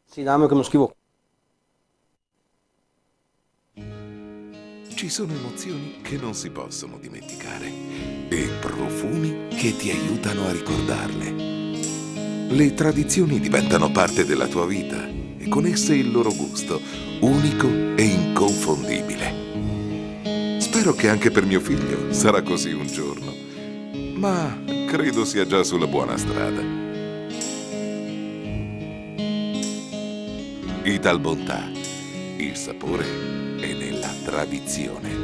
Sì, dammi che non scrivo. Ci sono emozioni che non si possono dimenticare e profumi che ti aiutano a ricordarle. Le tradizioni diventano parte della tua vita e con esse il loro gusto, unico e inconfondibile. Spero che anche per mio figlio sarà così un giorno, ma credo sia già sulla buona strada. Italbontà, il sapore è nella tradizione.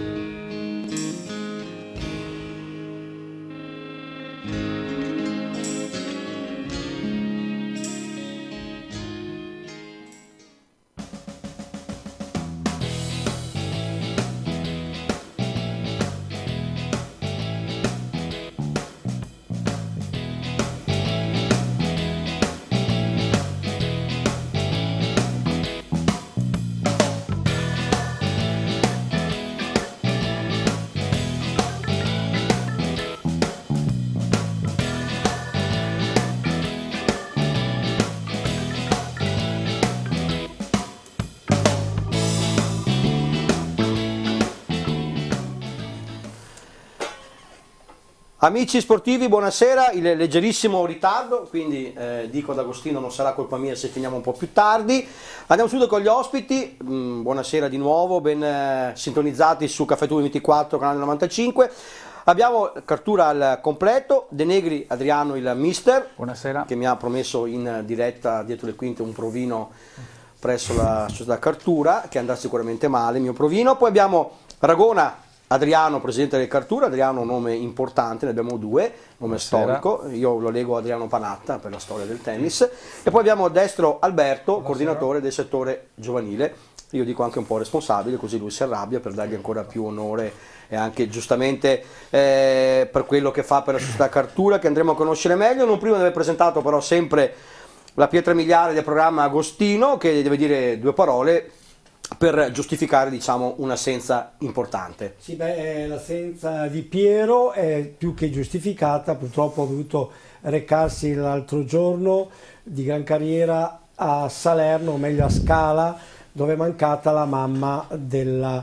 Amici sportivi, buonasera, il leggerissimo ritardo, quindi dico ad Agostino non sarà colpa mia se finiamo un po' più tardi. Andiamo subito con gli ospiti, buonasera di nuovo, ben sintonizzati su Caffè 24, canale 95. Abbiamo Cartura al completo, De Negri Adriano il mister, buonasera, che mi ha promesso in diretta dietro le quinte un provino presso la società Cartura, che andrà sicuramente male, il mio provino. Poi abbiamo Ragona Adriano, presidente del Cartura. Adriano, un nome importante, ne abbiamo due, nome storico, io lo leggo Adriano Panatta per la storia del tennis. E poi abbiamo a destro Alberto, coordinatore del settore giovanile, io dico anche un po' responsabile, così lui si arrabbia, per dargli ancora più onore e anche giustamente per quello che fa per la società Cartura, che andremo a conoscere meglio. Non prima di aver presentato però sempre la pietra miliare del programma, Agostino, che deve dire due parole per giustificare, diciamo, un'assenza importante. Sì, l'assenza di Piero è più che giustificata, purtroppo ha dovuto recarsi l'altro giorno di gran carriera a Salerno, o meglio a Scala, dove è mancata la mamma della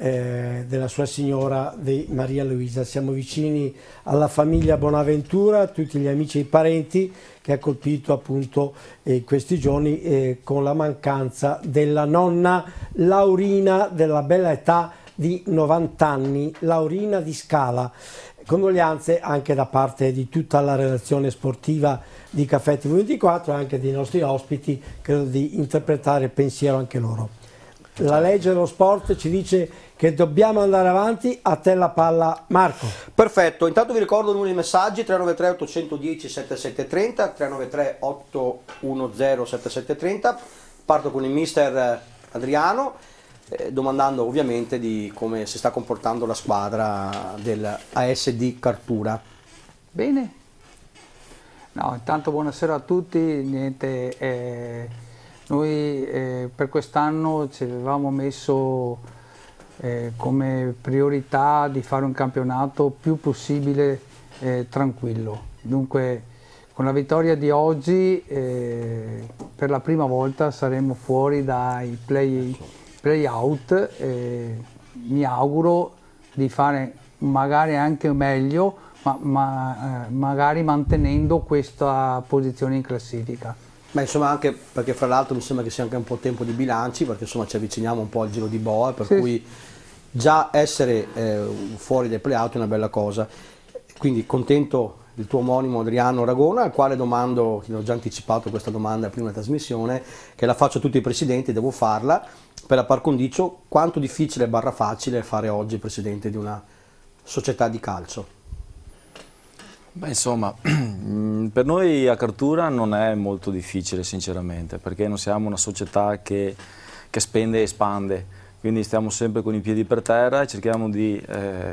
sua signora di Maria Luisa. Siamo vicini alla famiglia Bonaventura, tutti gli amici e i parenti, che ha colpito appunto questi giorni con la mancanza della nonna Laurina, della bella età di 90 anni, Laurina di Scala. Condoglianze anche da parte di tutta la redazione sportiva di Caffè TV24 e anche dei nostri ospiti, credo di interpretare il pensiero anche loro. La legge dello sport ci dice che dobbiamo andare avanti, a te la palla Marco. Perfetto, intanto vi ricordo il numero di messaggi 393 810 7730, 393 810 7730, parto con il mister Adriano, domandando ovviamente di come si sta comportando la squadra del ASD Cartura. Bene, no, intanto buonasera a tutti, niente, noi per quest'anno ci avevamo messo come priorità di fare un campionato più possibile tranquillo. Dunque con la vittoria di oggi per la prima volta saremo fuori dai play-out, mi auguro di fare magari anche meglio, ma magari mantenendo questa posizione in classifica. Beh, insomma, anche perché fra l'altro mi sembra che sia anche un po' tempo di bilanci, perché insomma ci avviciniamo un po' al giro di boa, per cui già essere fuori dai play-out è una bella cosa. Quindi contento del tuo omonimo Adriano Ragona, al quale domando, ti ho già anticipato questa domanda prima della trasmissione, che la faccio a tutti i presidenti, devo farla, per la par condicio, quanto difficile barra facile fare oggi presidente di una società di calcio? Beh, insomma, per noi a Cartura non è molto difficile sinceramente, perché non siamo una società che spende e espande, quindi stiamo sempre con i piedi per terra e cerchiamo di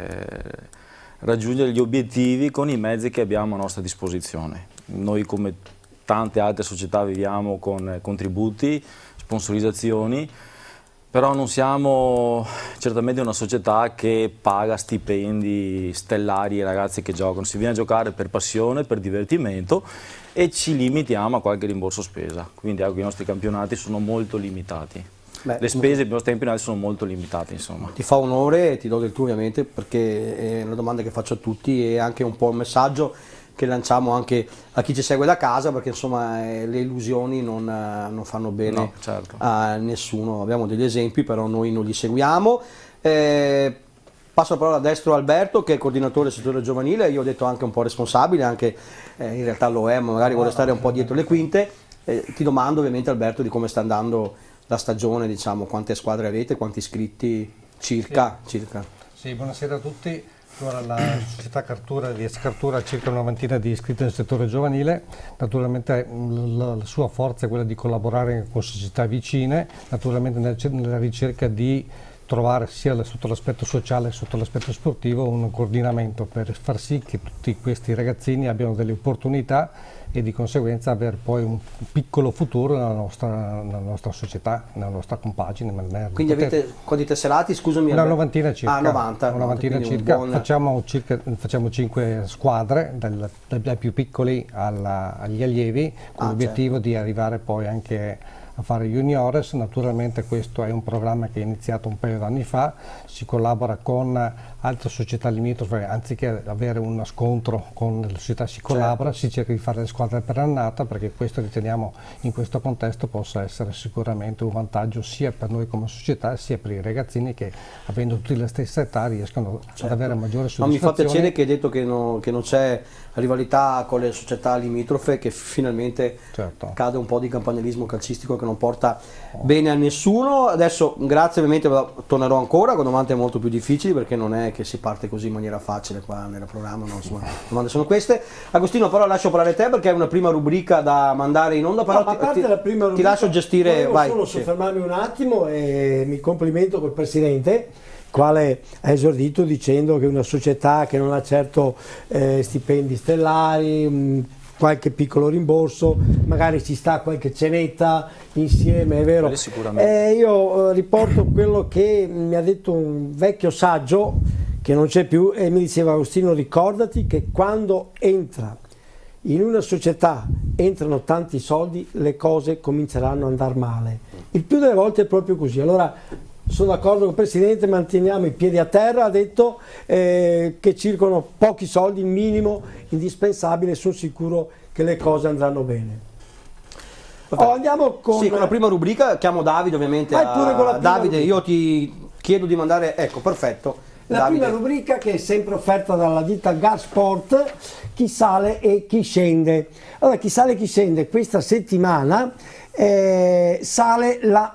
raggiungere gli obiettivi con i mezzi che abbiamo a nostra disposizione. Noi, come tante altre società, viviamo con contributi, sponsorizzazioni, Però non siamo certamente una società che paga stipendi stellari ai ragazzi che giocano, si viene a giocare per passione, per divertimento e ci limitiamo a qualche rimborso spesa, quindi ecco, i nostri campionati sono molto limitati. Beh, le spese dei nostri campionati sono molto limitate, insomma. Ti fa onore e ti do del tuo ovviamente, perché è una domanda che faccio a tutti e anche un po' un messaggio che lanciamo anche a chi ci segue da casa, perché insomma le illusioni non fanno bene, no, certo, a nessuno. Abbiamo degli esempi, però noi non li seguiamo. Passo la parola a destro Alberto, che è coordinatore del settore giovanile, io ho detto anche un po' responsabile, anche in realtà lo è, ma magari vuole stare un po' dietro le quinte. Ti domando ovviamente, Alberto, di come sta andando la stagione, diciamo, quante squadre avete, quanti iscritti circa? Sì, buonasera a tutti. Allora, la società Cartura di Cartura ha circa una ventina di iscritti nel settore giovanile, naturalmente la sua forza è quella di collaborare con società vicine, naturalmente nella ricerca di trovare sia sotto l'aspetto sociale che sotto l'aspetto sportivo un coordinamento per far sì che tutti questi ragazzini abbiano delle opportunità e di conseguenza avere poi un piccolo futuro nella nostra società, nella nostra compagine. Quindi avete quanti tesserati, scusami? Una novantina circa. Ah, 90. Una novantina circa. Facciamo 5 squadre, dai più piccoli agli allievi, con l'obiettivo di arrivare poi anche a fare juniores. Naturalmente questo è un programma che è iniziato un paio d'anni fa, si collabora con altre società limitrofe, anziché avere uno scontro con le società si collabora, si cerca di fare le squadre per annata, perché questo riteniamo in questo contesto possa essere sicuramente un vantaggio sia per noi come società sia per i ragazzini che, avendo tutti la stessa età, riescono ad avere maggiore soddisfazione. Ma mi fa piacere che hai detto che non c'è rivalità con le società limitrofe, che finalmente cade un po' di campanilismo calcistico che non porta bene a nessuno. Adesso grazie, ovviamente tornerò ancora con domande molto più difficili, perché non è che si parte così in maniera facile qua nel programma, no? Insomma, le domande sono queste. Agostino, però lascio parlare te, perché è una prima rubrica da mandare in onda, però ti lascio gestire. Volevo solo soffermarmi un attimo e mi complimento col Presidente, quale ha esordito dicendo che una società che non ha certo stipendi stellari, qualche piccolo rimborso, magari ci sta qualche cenetta insieme, è vero? Sicuramente. Io riporto quello che mi ha detto un vecchio saggio che non c'è più e mi diceva: Agostino, ricordati che quando in una società entrano tanti soldi, le cose cominceranno ad andare male. Il più delle volte è proprio così. Allora sono d'accordo con il Presidente, manteniamo i piedi a terra, ha detto che circolano pochi soldi, il minimo indispensabile, sono sicuro che le cose andranno bene. Andiamo con la prima rubrica, chiamo Davide ovviamente. Davide, io ti chiedo di mandare, ecco, perfetto. La prima rubrica, che è sempre offerta dalla ditta Garsport, chi sale e chi scende. Allora, chi sale e chi scende, questa settimana sale la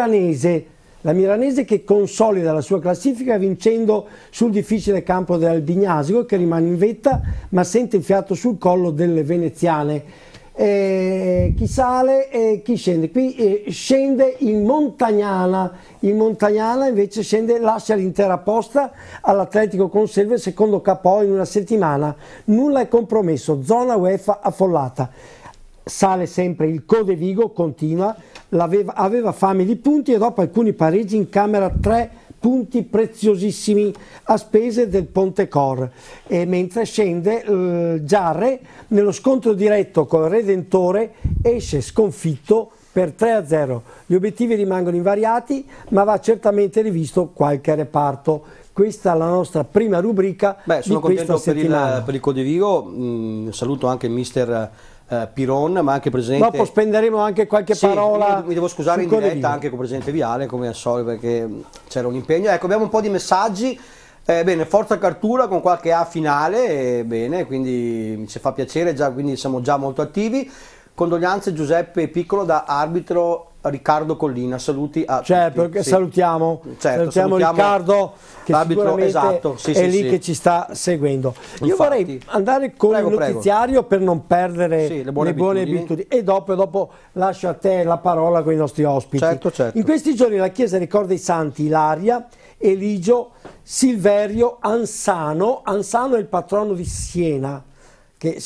Miranese, che consolida la sua classifica vincendo sul difficile campo dell'Albignasico, che rimane in vetta ma sente il fiato sul collo delle veneziane. Chi sale e chi scende? Qui scende il Montagnana invece lascia l'intera posta all'Atletico Conselve, secondo KO in una settimana. Nulla è compromesso, zona UEFA affollata. Sale sempre il Codevigo, continua, aveva fame di punti e dopo alcuni pareggi incamera 3 punti preziosissimi a spese del Pontecor, e mentre scende Giarre nello scontro diretto col Redentore esce sconfitto per 3-0. Gli obiettivi rimangono invariati, ma va certamente rivisto qualche reparto. Questa è la nostra prima rubrica. Sono contento per il Codevigo. Saluto anche il mister Piron, ma anche presente. Dopo spenderemo anche qualche parola. Mi devo scusare in diretta anche con presidente Viale, come al solito, perché c'era un impegno. Ecco, abbiamo un po' di messaggi. Bene, forza Cartura con qualche A finale, bene, quindi ci fa piacere, quindi siamo già molto attivi. Condoglianze Giuseppe Piccolo da arbitro Riccardo Collina, saluti a tutti. Salutiamo Riccardo, che sicuramente è lì che ci sta seguendo. Io vorrei andare con il notiziario per non perdere le buone abitudini e dopo lascio a te la parola con i nostri ospiti. Certo. In questi giorni la Chiesa ricorda i santi Ilaria, Eligio, Silverio, Ansano è il patrono di Siena, che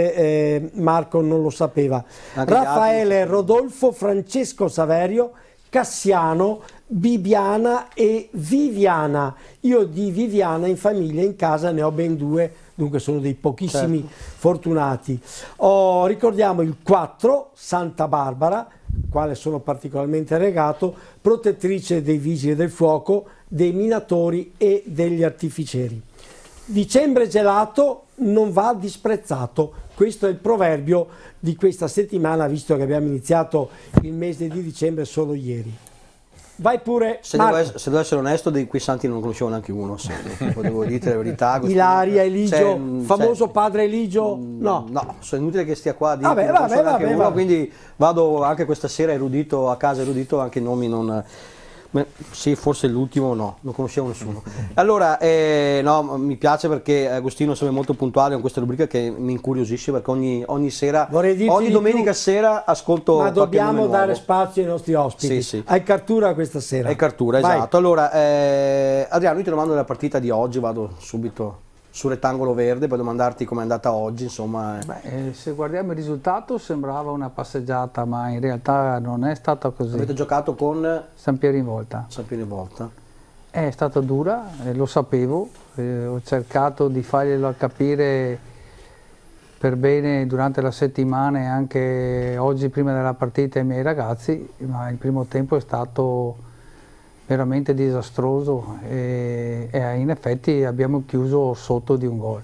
sicuramente Marco non lo sapeva. Raffaele, Rodolfo, Francesco Saverio, Cassiano, Bibiana e Viviana. Io di Viviana in famiglia, in casa, ne ho ben 2, dunque sono dei pochissimi fortunati. Ricordiamo il 4, Santa Barbara, quale sono particolarmente legato, protettrice dei vigili del fuoco, dei minatori e degli artificieri. Dicembre gelato non va disprezzato, questo è il proverbio di questa settimana, visto che abbiamo iniziato il mese di dicembre solo ieri. Vai pure, se devo essere onesto, di quei santi non conoscevo neanche uno, devo dire la verità. Ilaria, Eligio, famoso padre Eligio, no. No, sono inutile che stia qua a dire vabbè. Quindi vado anche questa sera erudito, a casa erudito, anche i nomi non... Sì, forse l'ultimo no, non conoscevo nessuno. Allora, no, mi piace perché Agostino è sempre molto puntuale con questa rubrica che mi incuriosisce, perché ogni sera, ogni domenica sera ascolto. Ma dobbiamo dare spazio ai nostri ospiti. Sì. Hai Cartura questa sera. Hai Cartura, esatto. Allora, Adriano, io ti domando della partita di oggi, vado subito sul rettangolo verde per domandarti com'è andata oggi, insomma. Se guardiamo il risultato sembrava una passeggiata, ma in realtà non è stata così. Avete giocato con San Piero in Volta. San Piero in Volta. È stata dura, lo sapevo, ho cercato di farglielo capire per bene durante la settimana e anche oggi prima della partita ai miei ragazzi, ma il primo tempo è stato veramente disastroso e in effetti abbiamo chiuso sotto di un gol.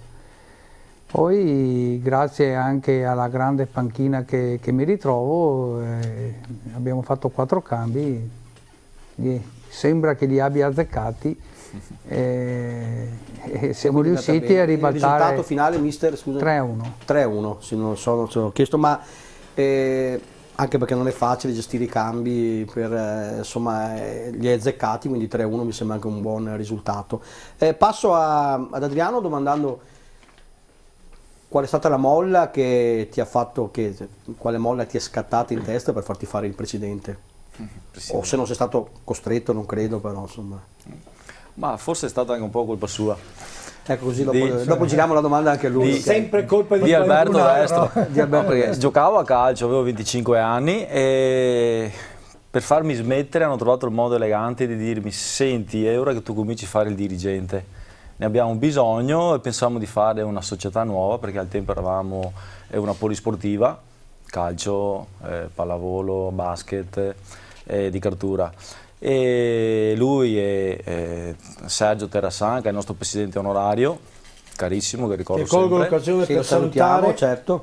Poi grazie anche alla grande panchina che mi ritrovo abbiamo fatto 4 cambi, sembra che li abbia azzeccati e siamo riusciti a ribaltare. Il risultato finale, mister, scusa? 3-1. 3-1, se non so, ho chiesto, ma anche perché non è facile gestire i cambi, insomma, li hai azzeccati, quindi 3-1 mi sembra anche un buon risultato. Passo ad Adriano domandando qual è stata la molla che ti ha fatto, quale molla ti è scattata in testa per farti fare il presidente? O se non sei stato costretto, non credo, però insomma. Ma forse è stata anche un po' colpa sua. Ecco, così dopo giriamo la domanda anche a lui. Sempre colpa di Alberto Destro. Di Alberto Destro. Giocavo a calcio, avevo 25 anni e per farmi smettere hanno trovato il modo elegante di dirmi: senti, è ora che tu cominci a fare il dirigente, ne abbiamo bisogno, e pensavamo di fare una società nuova perché al tempo eravamo una polisportiva, calcio, pallavolo, basket, di Cartura. E lui e Sergio Terrassan, che è il nostro presidente onorario, carissimo, che ricordo sempre. Colgo l'occasione per salutare, certo.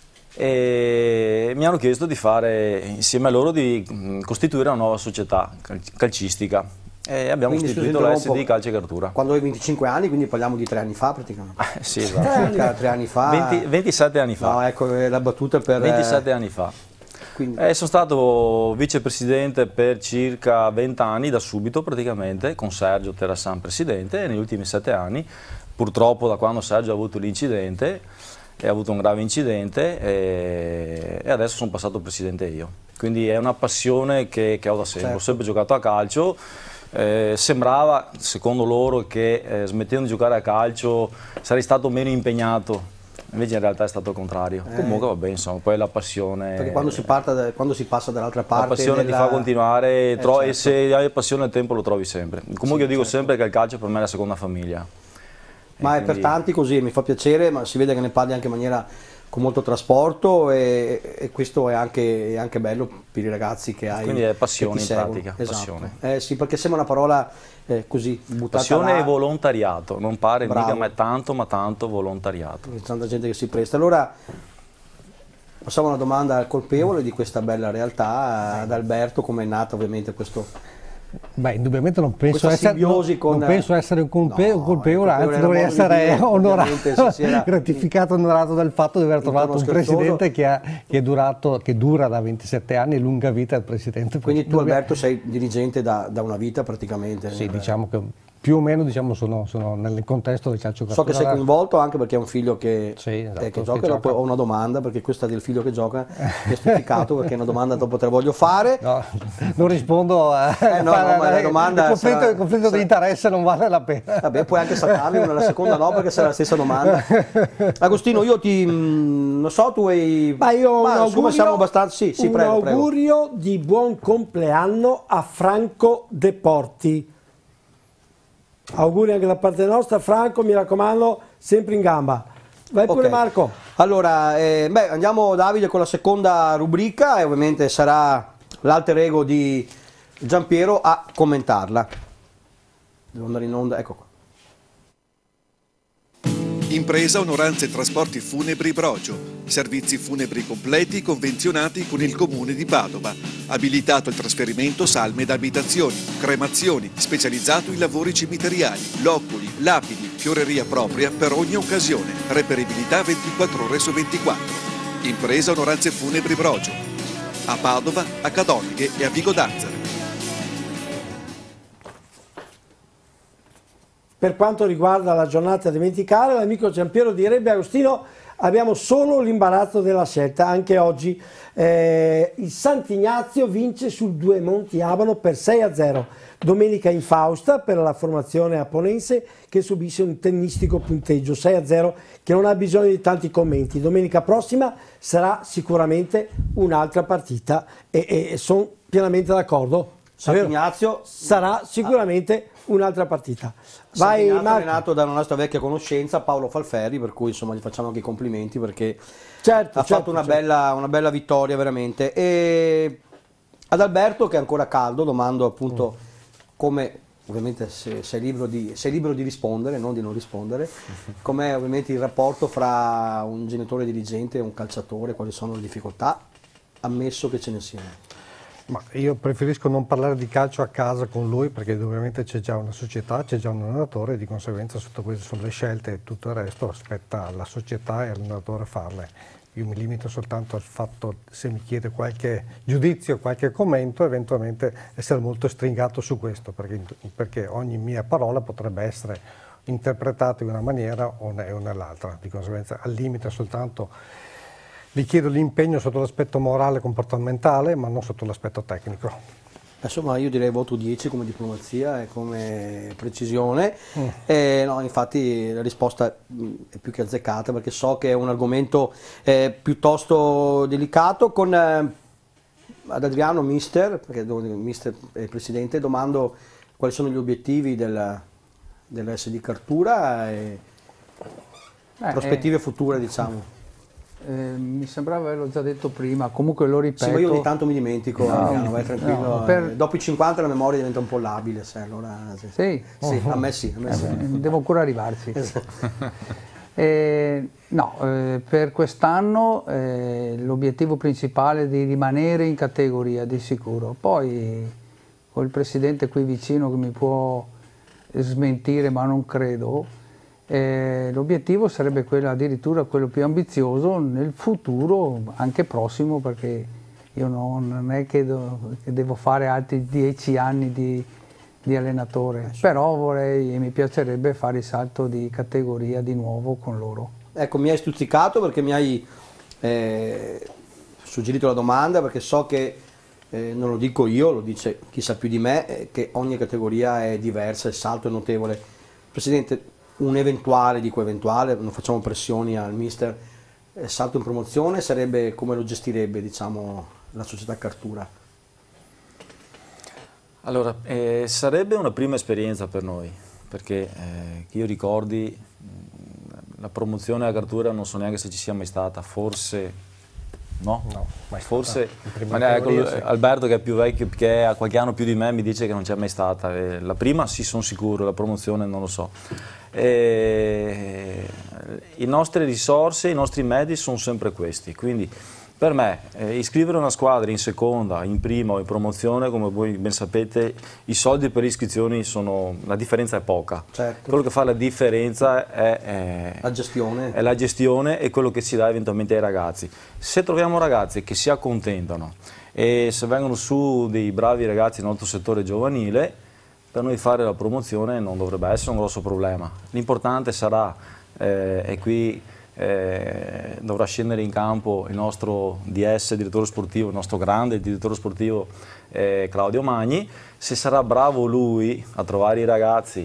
E mi hanno chiesto di fare insieme a loro di costituire una nuova società calcistica e abbiamo costituito la SD Calcio e Cartura. Quando avevi 25 anni, quindi parliamo di 3 anni fa praticamente. Sì, esatto. 3 anni fa. 27 anni fa. No, ecco la battuta per 27 anni fa. Sono stato vicepresidente per circa 20 anni, da subito praticamente, con Sergio Terrassan presidente, e negli ultimi 7 anni, purtroppo da quando Sergio ha avuto l'incidente, ha avuto un grave incidente, e adesso sono passato presidente io. Quindi è una passione che ho da sempre, certo. Ho sempre giocato a calcio, sembrava, secondo loro, che smettendo di giocare a calcio sarei stato meno impegnato. Invece in realtà è stato il contrario. Comunque va bene, insomma, poi la passione. Perché quando si passa dall'altra parte. La passione ti fa continuare, certo. E se hai passione il tempo lo trovi sempre. Comunque sì, io dico sempre che il calcio per me è la seconda famiglia. Ma è per tanti così, mi fa piacere, ma si vede che ne parli anche in maniera con molto trasporto e questo è anche bello per i ragazzi che hai. Quindi è passione in pratica. Esatto. Passione. Sì, perché sembra una parola così buttata passione là. E volontariato, non pare mica ma tanto volontariato. C'è tanta gente che si presta. Allora passiamo a una domanda al colpevole di questa bella realtà, ad Alberto, come è nato ovviamente questo. Beh, indubbiamente non penso essere un colpevole, anzi dovrei essere gratificato, onorato del fatto di aver trovato un presidente che dura da 27 anni, lunga vita il presidente. Quindi tu Alberto sei dirigente da una vita praticamente. Sì, diciamo che più o meno diciamo sono nel contesto del calcio So che sei coinvolto anche perché è un figlio che, sì, esatto, che gioca. Dopo ho una domanda, perché questa del figlio che gioca mi è stupicato, perché è una domanda dopo te la voglio fare. No, non rispondo a ma la domanda il conflitto di interesse non vale la pena. Vabbè, puoi anche saltarmi una, la seconda no, perché sarà la stessa domanda. Agostino, io ti non so, tu hai, ma io ho un augurio, siamo abbastanza, sì, prego, augurio di buon compleanno a Franco Deporti. Auguri anche da parte nostra. Franco, mi raccomando, sempre in gamba. Vai pure, Marco. Allora, andiamo Davide con la seconda rubrica, e ovviamente sarà l'alter ego di Giampiero a commentarla. Devo andare in onda, ecco qua. Impresa Onoranze Trasporti Funebri Brogio. Servizi funebri completi convenzionati con il Comune di Padova. Abilitato al trasferimento salme ed abitazioni, cremazioni, specializzato in lavori cimiteriali, loculi, lapidi, fioreria propria per ogni occasione. Reperibilità 24 ore su 24. Impresa Onoranze Funebri Brogio. A Padova, a Cadonighe e a Vigo d'Azzaro. Per quanto riguarda la giornata da dimenticare, l'amico Giampiero direbbe: Agostino, abbiamo solo l'imbarazzo della scelta. Anche oggi il Sant'Ignazio vince sul Due Monti Abano per 6-0. Domenica infausta per la formazione aponense, che subisce un tennistico punteggio 6-0 che non ha bisogno di tanti commenti. Domenica prossima sarà sicuramente un'altra partita e sono pienamente d'accordo. Sant'Ignazio sarà sicuramente un'altra partita. Vai, Marco. Allenato da una nostra vecchia conoscenza, Paolo Falferri, per cui insomma gli facciamo anche i complimenti, perché ha fatto una bella vittoria veramente. E ad Alberto, che è ancora caldo, domando appunto come, ovviamente se sei libero di rispondere, non di non rispondere, com'è ovviamente il rapporto fra un genitore dirigente e un calciatore, quali sono le difficoltà, ammesso che ce ne siano. Ma io preferisco non parlare di calcio a casa con lui, perché ovviamente c'è già una società, c'è già un allenatore, e di conseguenza sotto queste sono le scelte e tutto il resto aspetta alla società e all'allenatore farle. Io mi limito soltanto al fatto, se mi chiede qualche giudizio, qualche commento, eventualmente essere molto stringato su questo, perché ogni mia parola potrebbe essere interpretata in una maniera o nell'altra. Di conseguenza al limite soltanto gli chiedo l'impegno sotto l'aspetto morale e comportamentale, ma non sotto l'aspetto tecnico. Insomma, io direi voto 10 come diplomazia e come precisione. No, infatti la risposta è più che azzeccata, perché so che è un argomento piuttosto delicato. Con ad Adriano, mister, perché mister è il presidente, domando quali sono gli obiettivi dell'SD Cartura e prospettive future, diciamo. Mi sembrava averlo già detto prima, comunque lo ripeto. Sì, ma io ogni tanto mi dimentico, vai tranquillo. Dopo i 50 la memoria diventa un po' labile, sai, allora sì. Sì, a me sì. Devo ancora arrivarci. Per quest'anno l'obiettivo principale è di rimanere in categoria di sicuro. Poi con il presidente qui vicino che mi può smentire, ma non credo. L'obiettivo sarebbe addirittura quello più ambizioso nel futuro, anche prossimo, perché io non è che devo fare altri 10 anni di allenatore, però vorrei e mi piacerebbe fare il salto di categoria di nuovo con loro. Ecco, mi hai stuzzicato perché mi hai suggerito la domanda, perché so che non lo dico io, lo dice chi sa più di me, che ogni categoria è diversa, il salto è notevole. Presidente, un eventuale, dico eventuale, non facciamo pressioni al mister, salto in promozione sarebbe, come lo gestirebbe, diciamo, la società Cartura? Allora, sarebbe una prima esperienza per noi, perché che io ricordi la promozione a Cartura non so neanche se ci sia mai stata, forse no, forse Alberto, che è più vecchio, che ha qualche anno più di me, mi dice che non c'è mai stata. La prima sì, sono sicuro, la promozione non lo so. Le nostre risorse, i nostri mezzi sono sempre questi, quindi per me iscrivere una squadra in seconda, in prima o in promozione, come voi ben sapete, i soldi per le iscrizioni la differenza è poca. Certo. Quello che fa la differenza è la gestione e quello che si dà eventualmente ai ragazzi. Se troviamo ragazzi che si accontentano e se vengono su dei bravi ragazzi nel nostro settore giovanile, per noi fare la promozione non dovrebbe essere un grosso problema. L'importante sarà, e qui dovrà scendere in campo il nostro DS, direttore sportivo, il nostro grande direttore sportivo Claudio Magni, se sarà bravo lui a trovare i ragazzi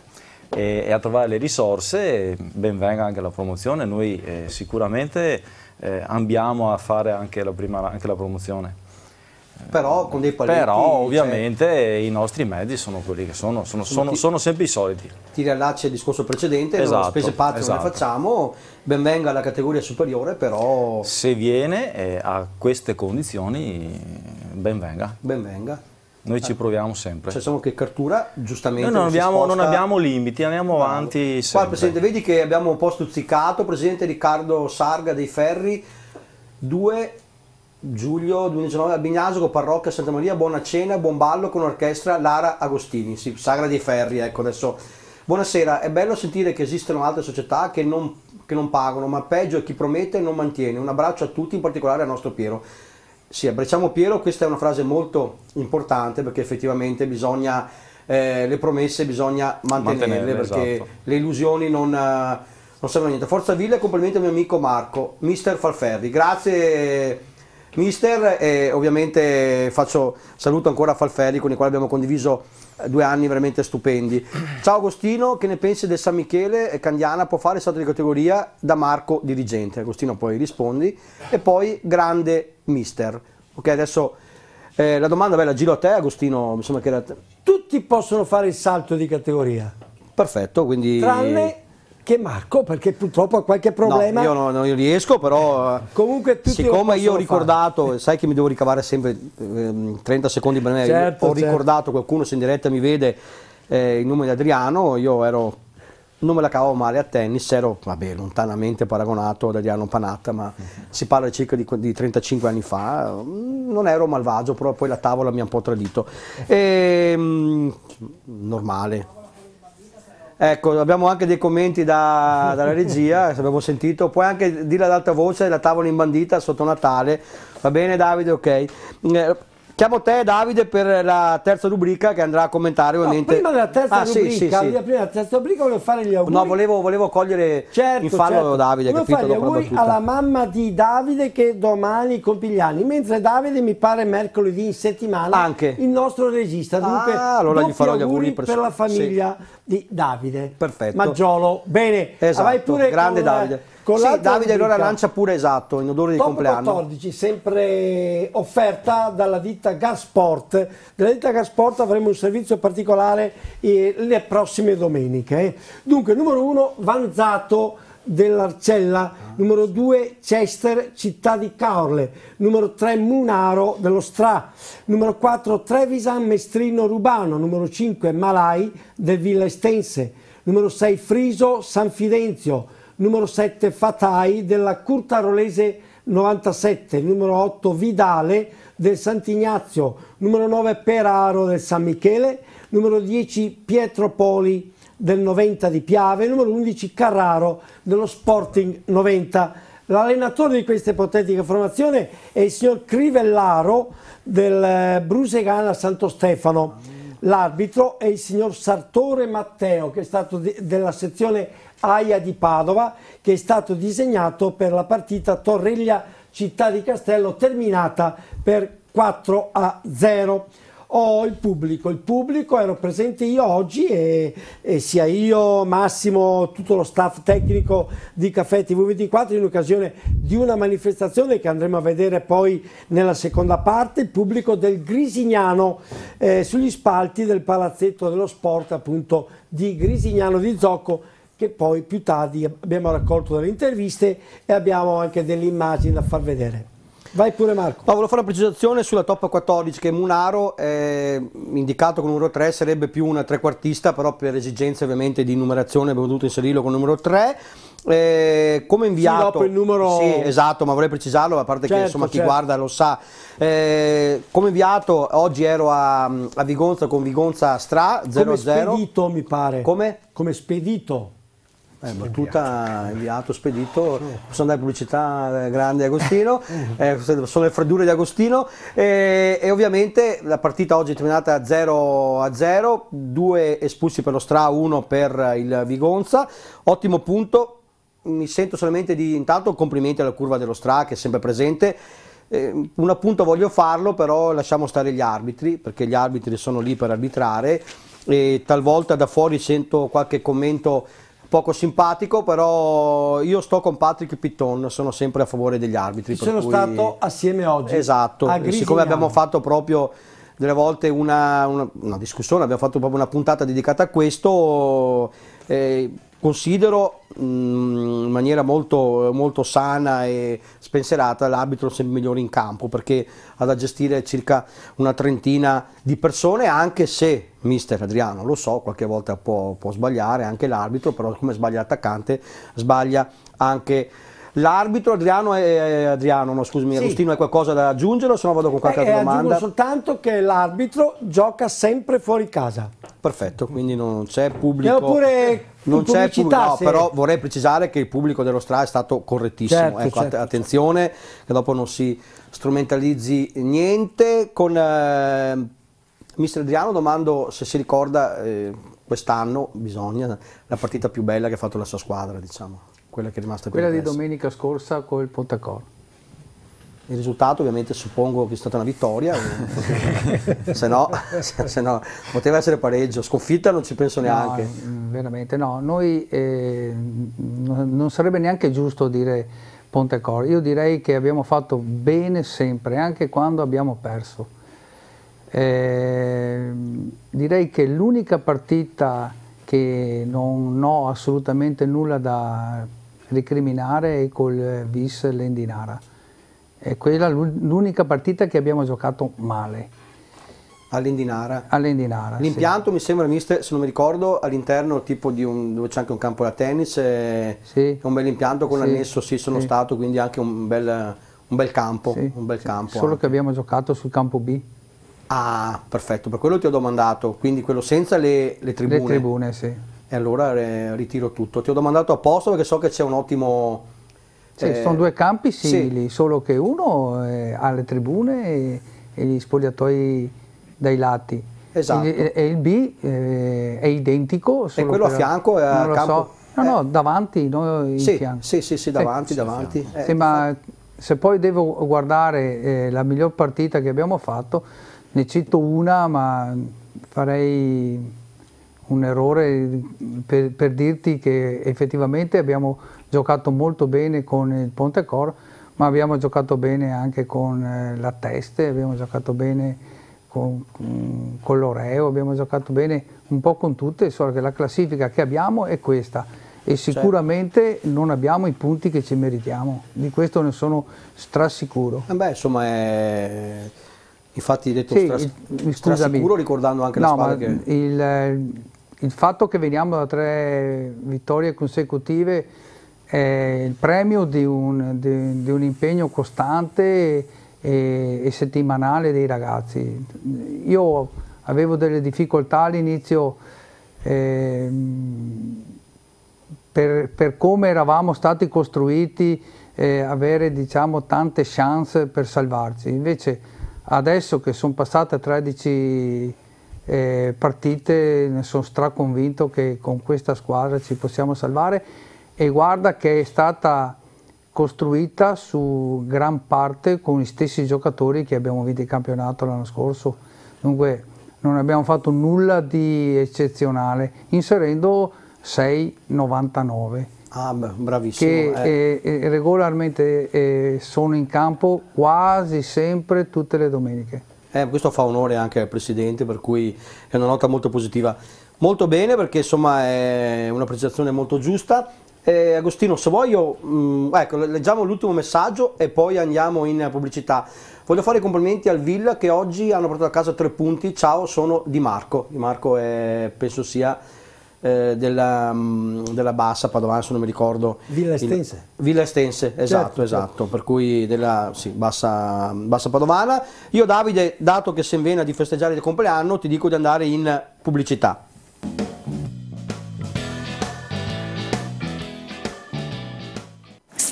e a trovare le risorse, ben venga anche la promozione. Noi sicuramente ambiamo a fare anche la promozione. Però con dei paletti, però ovviamente i nostri mezzi sono quelli che sono sempre i soliti. Ti riallacci al discorso precedente, esatto, spese pazze non le facciamo, ben venga la categoria superiore, però se viene a queste condizioni ben venga. Ben venga. Noi ci proviamo sempre. Cioè, diciamo che Cartura giustamente noi non abbiamo limiti, andiamo avanti sempre. Qua Presidente, vedi che abbiamo un po' stuzzicato, Presidente Riccardo Sarga dei Ferri, 2 Giugno 2019 a Bignasco, parrocchia Santa Maria, buona cena, buon ballo con orchestra Lara Agostini, sì, Sagra dei Ferri, ecco adesso. Buonasera, è bello sentire che esistono altre società che non pagano, ma peggio è chi promette e non mantiene. Un abbraccio a tutti, in particolare al nostro Piero. Sì, abbracciamo Piero, questa è una frase molto importante perché effettivamente bisogna, le promesse bisogna mantenerle perché esatto. Le illusioni non servono a niente. Forza Villa e complimenti al mio amico Marco, Mister Falferri, grazie Mister, e ovviamente saluto ancora Falferri con il quale abbiamo condiviso 2 anni veramente stupendi. Ciao Agostino, che ne pensi del San Michele e Candiana può fare salto di categoria? Da Marco dirigente. Agostino poi rispondi e poi grande Mister. Ok, adesso la domanda la giro a te Agostino, mi sembra che era Tutti possono fare il salto di categoria, perfetto, quindi tranne che Marco, perché purtroppo ha qualche problema. No, io non riesco, però comunque tutti siccome io ho ricordato, sai che mi devo ricavare sempre 30 secondi per me, certo, ho ricordato, qualcuno se in diretta mi vede il nome di Adriano, non me la cavavo male a tennis, ero lontanamente paragonato ad Adriano Panatta, ma si parla circa di 35 anni fa, non ero malvagio, però poi la tavola mi ha un po' tradito. Normale. Ecco, abbiamo anche dei commenti dalla regia, se abbiamo sentito, puoi anche dire ad alta voce la tavola imbandita sotto Natale, va bene Davide, ok. Chiamo te Davide per la terza rubrica che andrà a commentare ovviamente. Prima della terza rubrica, sì. Prima della terza rubrica volevo fare gli auguri. No, volevo cogliere in fallo Davide, volevo capito? fare gli auguri alla mamma di Davide che domani compie gli anni, mentre Davide mi pare mercoledì in settimana anche il nostro regista. Dunque, allora gli farò gli auguri per la famiglia di Davide. Perfetto. Maggiolo, bene, esatto. vai pure grande con, Davide. Con sì, Davide rubrica. Allora lancia pure esatto, in odore di Top compleanno. 14, sempre offerta dalla ditta Gasport. Dalla ditta Gasport avremo un servizio particolare le prossime domeniche. Dunque, numero 1, Vanzato dell'Arcella, numero 2 Chester, città di Caorle, numero 3 Munaro dello Stra, numero 4 Trevisan Mestrino Rubano, numero 5 Malai del Villa Estense, numero 6 Friso San Fidenzio, numero 7 Fatai della Curtarolese 97, numero 8 Vidale del Sant'Ignazio, numero 9 Peraro del San Michele, numero 10 Pietropoli del 90 di Piave, numero 11 Carraro dello Sporting 90. L'allenatore di questa ipotetica formazione è il signor Crivellaro del Brusegana Santo Stefano. L'arbitro è il signor Sartore Matteo, che è stato della sezione AIA di Padova, che è stato disegnato per la partita Torreglia Città di Castello, terminata per 4-0. Il pubblico, ero presente io oggi e sia io, Massimo, tutto lo staff tecnico di Caffè TV24 in occasione di una manifestazione che andremo a vedere poi nella seconda parte, il pubblico del Grisignano sugli spalti del palazzetto dello sport appunto di Grisignano di Zocco, che poi più tardi abbiamo raccolto delle interviste e abbiamo anche delle immagini da far vedere. Vai pure Marco. Volevo fare una precisazione sulla top 14, che Munaro indicato con numero 3 sarebbe più un trequartista, però per esigenze ovviamente di numerazione abbiamo dovuto inserirlo con numero 3. Come inviato, sì, dopo il numero... sì, esatto, ma vorrei precisarlo, a parte che insomma chi guarda lo sa. Come inviato oggi ero a Vigonza con Vigonza Stra 0-0. Come spedito mi pare. Come? Come spedito. battuta, inviato, spedito, posso andare in pubblicità, grande Agostino, sono le freddure di Agostino e ovviamente la partita oggi è terminata 0-0, 2 espulsi per lo Stra, 1 per il Vigonza, ottimo punto, mi sento solamente di, intanto complimenti alla curva dello Stra che è sempre presente. Un appunto voglio farlo, però lasciamo stare gli arbitri, perché gli arbitri sono lì per arbitrare e talvolta da fuori sento qualche commento poco simpatico, però io sto con Patrick Pitton, sono sempre a favore degli arbitri. Sono stato assieme oggi. Esatto, siccome abbiamo fatto proprio delle volte una discussione, abbiamo fatto proprio una puntata dedicata a questo, considero in maniera molto, molto sana e spensierata l'arbitro sempre migliore in campo, perché ha da gestire circa una trentina di persone, anche se mister Adriano, lo so, qualche volta può sbagliare anche l'arbitro, però come sbaglia l'attaccante sbaglia anche l'arbitro. Adriano, no, scusami, sì. Agostino, hai qualcosa da aggiungere o se no vado con qualche altra domanda? Aggiungo soltanto che l'arbitro gioca sempre fuori casa. Perfetto, quindi non c'è pubblico. Non c'è pubblico, no, però vorrei precisare che il pubblico dello Stra è stato correttissimo. Ecco, certo. Attenzione, che dopo non si strumentalizzi niente. Con mister Adriano domando se si ricorda quest'anno, bisogna, la partita più bella che ha fatto la sua squadra, diciamo. Quella che è rimasta più quella di domenica scorsa con il Pontecor. Il risultato ovviamente suppongo che sia stata una vittoria, se no poteva essere pareggio, sconfitta non ci penso neanche. No, veramente no, noi non sarebbe neanche giusto dire Pontecor, io direi che abbiamo fatto bene sempre, anche quando abbiamo perso. Direi che l'unica partita che non ho assolutamente nulla da ricriminare è col Vis Lendinara. È quella l'unica partita che abbiamo giocato male. All'Endinara? All'Endinara, l'impianto sì. Mi sembra, mister, se non mi ricordo, all'interno tipo di dove c'è anche un campo da tennis, sì. È un bel impianto con l'annesso, sì, sono stato, quindi anche un bel campo. Sì, un bel campo solo anche. Che abbiamo giocato sul campo B. Ah, perfetto, per quello ti ho domandato, quindi quello senza le tribune. Le tribune, sì. E allora ritiro tutto. Ti ho domandato apposta perché so che c'è un ottimo... Sì, sono due campi simili, sì. Solo che uno ha le tribune e gli spogliatoi dai lati. Esatto. E il B è identico. Solo e quello a fianco è a campo... No, davanti, noi in fianco. Sì, davanti. Sì, ma se poi devo guardare la miglior partita che abbiamo fatto, ne cito una, ma farei un errore per dirti che effettivamente abbiamo giocato molto bene con il Pontecor, ma abbiamo giocato bene anche con la Teste, abbiamo giocato bene con l'Oreo, abbiamo giocato bene un po' con tutte, solo che la classifica che abbiamo è questa e sicuramente non abbiamo i punti che ci meritiamo, di questo ne sono strasicuro. Insomma infatti hai detto strasicuro ricordando anche la squadra che... Il fatto che veniamo da 3 vittorie consecutive è il premio di un impegno costante e settimanale dei ragazzi. Io avevo delle difficoltà all'inizio per come eravamo stati costruiti, avere diciamo tante chance per salvarci. Invece adesso che sono passate 13 partite, ne sono straconvinto che con questa squadra ci possiamo salvare, e guarda che è stata costruita su gran parte con gli stessi giocatori che abbiamo vinto il campionato l'anno scorso, dunque non abbiamo fatto nulla di eccezionale, inserendo 6,99 bravissimo, che regolarmente sono in campo quasi sempre tutte le domeniche. Questo fa onore anche al Presidente, per cui è una nota molto positiva. Molto bene, perché insomma è una precisazione molto giusta. Agostino, se vuoi ecco, leggiamo l'ultimo messaggio e poi andiamo in pubblicità. Voglio fare i complimenti al Villa che oggi hanno portato a casa 3 punti. Ciao, sono Di Marco. Di Marco penso sia della Bassa Padovana, se non mi ricordo. Villa Estense. Villa Estense, esatto, esatto. Per cui della Bassa Padovana. Io, Davide, dato che sei in vena di festeggiare il compleanno, ti dico di andare in pubblicità.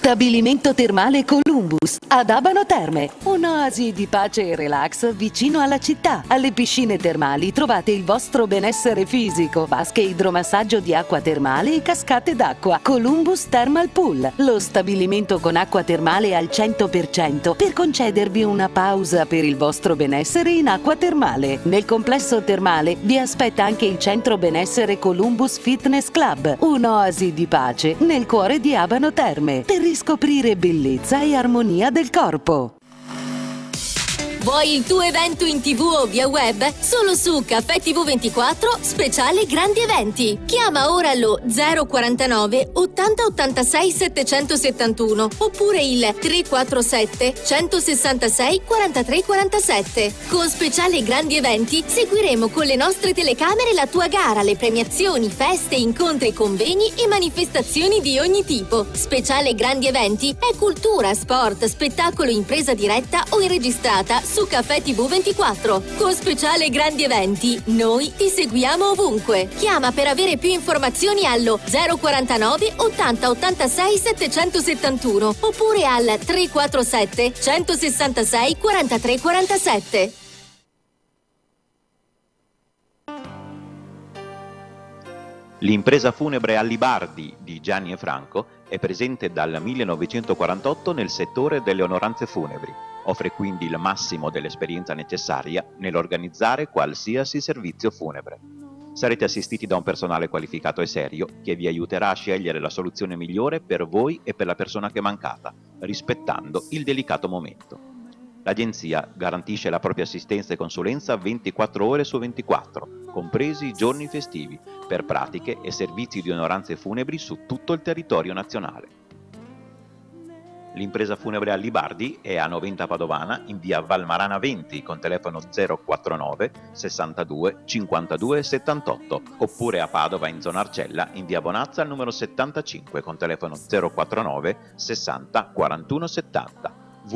Stabilimento termale Columbus ad Abano Terme, un'oasi di pace e relax vicino alla città. Alle piscine termali trovate il vostro benessere fisico, vasche idromassaggio di acqua termale e cascate d'acqua. Columbus Thermal Pool, lo stabilimento con acqua termale al 100% per concedervi una pausa per il vostro benessere in acqua termale. Nel complesso termale vi aspetta anche il centro benessere Columbus Fitness Club, un'oasi di pace nel cuore di Abano Terme, per riscoprire bellezza e armonia del corpo. Vuoi il tuo evento in TV o via web? Solo su Caffè TV 24, speciale grandi eventi. Chiama ora allo 049 80 86 771 oppure il 347 166 43 47. Con speciale grandi eventi seguiremo con le nostre telecamere la tua gara, le premiazioni, feste, incontri, convegni e manifestazioni di ogni tipo. Speciale grandi eventi è cultura, sport, spettacolo in presa diretta o in registrata su Caffè TV 24. Con speciale grandi eventi, noi ti seguiamo ovunque. Chiama per avere più informazioni allo 049 80 86 771 oppure al 347 166 43 47. L'impresa funebre Allibardi di Gianni e Franco è presente dal 1948 nel settore delle onoranze funebri. Offre quindi il massimo dell'esperienza necessaria nell'organizzare qualsiasi servizio funebre. Sarete assistiti da un personale qualificato e serio che vi aiuterà a scegliere la soluzione migliore per voi e per la persona che è mancata, rispettando il delicato momento. L'agenzia garantisce la propria assistenza e consulenza 24 ore su 24, compresi i giorni festivi, per pratiche e servizi di onoranze funebri su tutto il territorio nazionale. L'impresa funebre Allibardi è a Noventa Padovana in via Valmarana 20 con telefono 049 62 52 78 oppure a Padova in zona Arcella in via Bonazza al numero 75 con telefono 049 60 41 70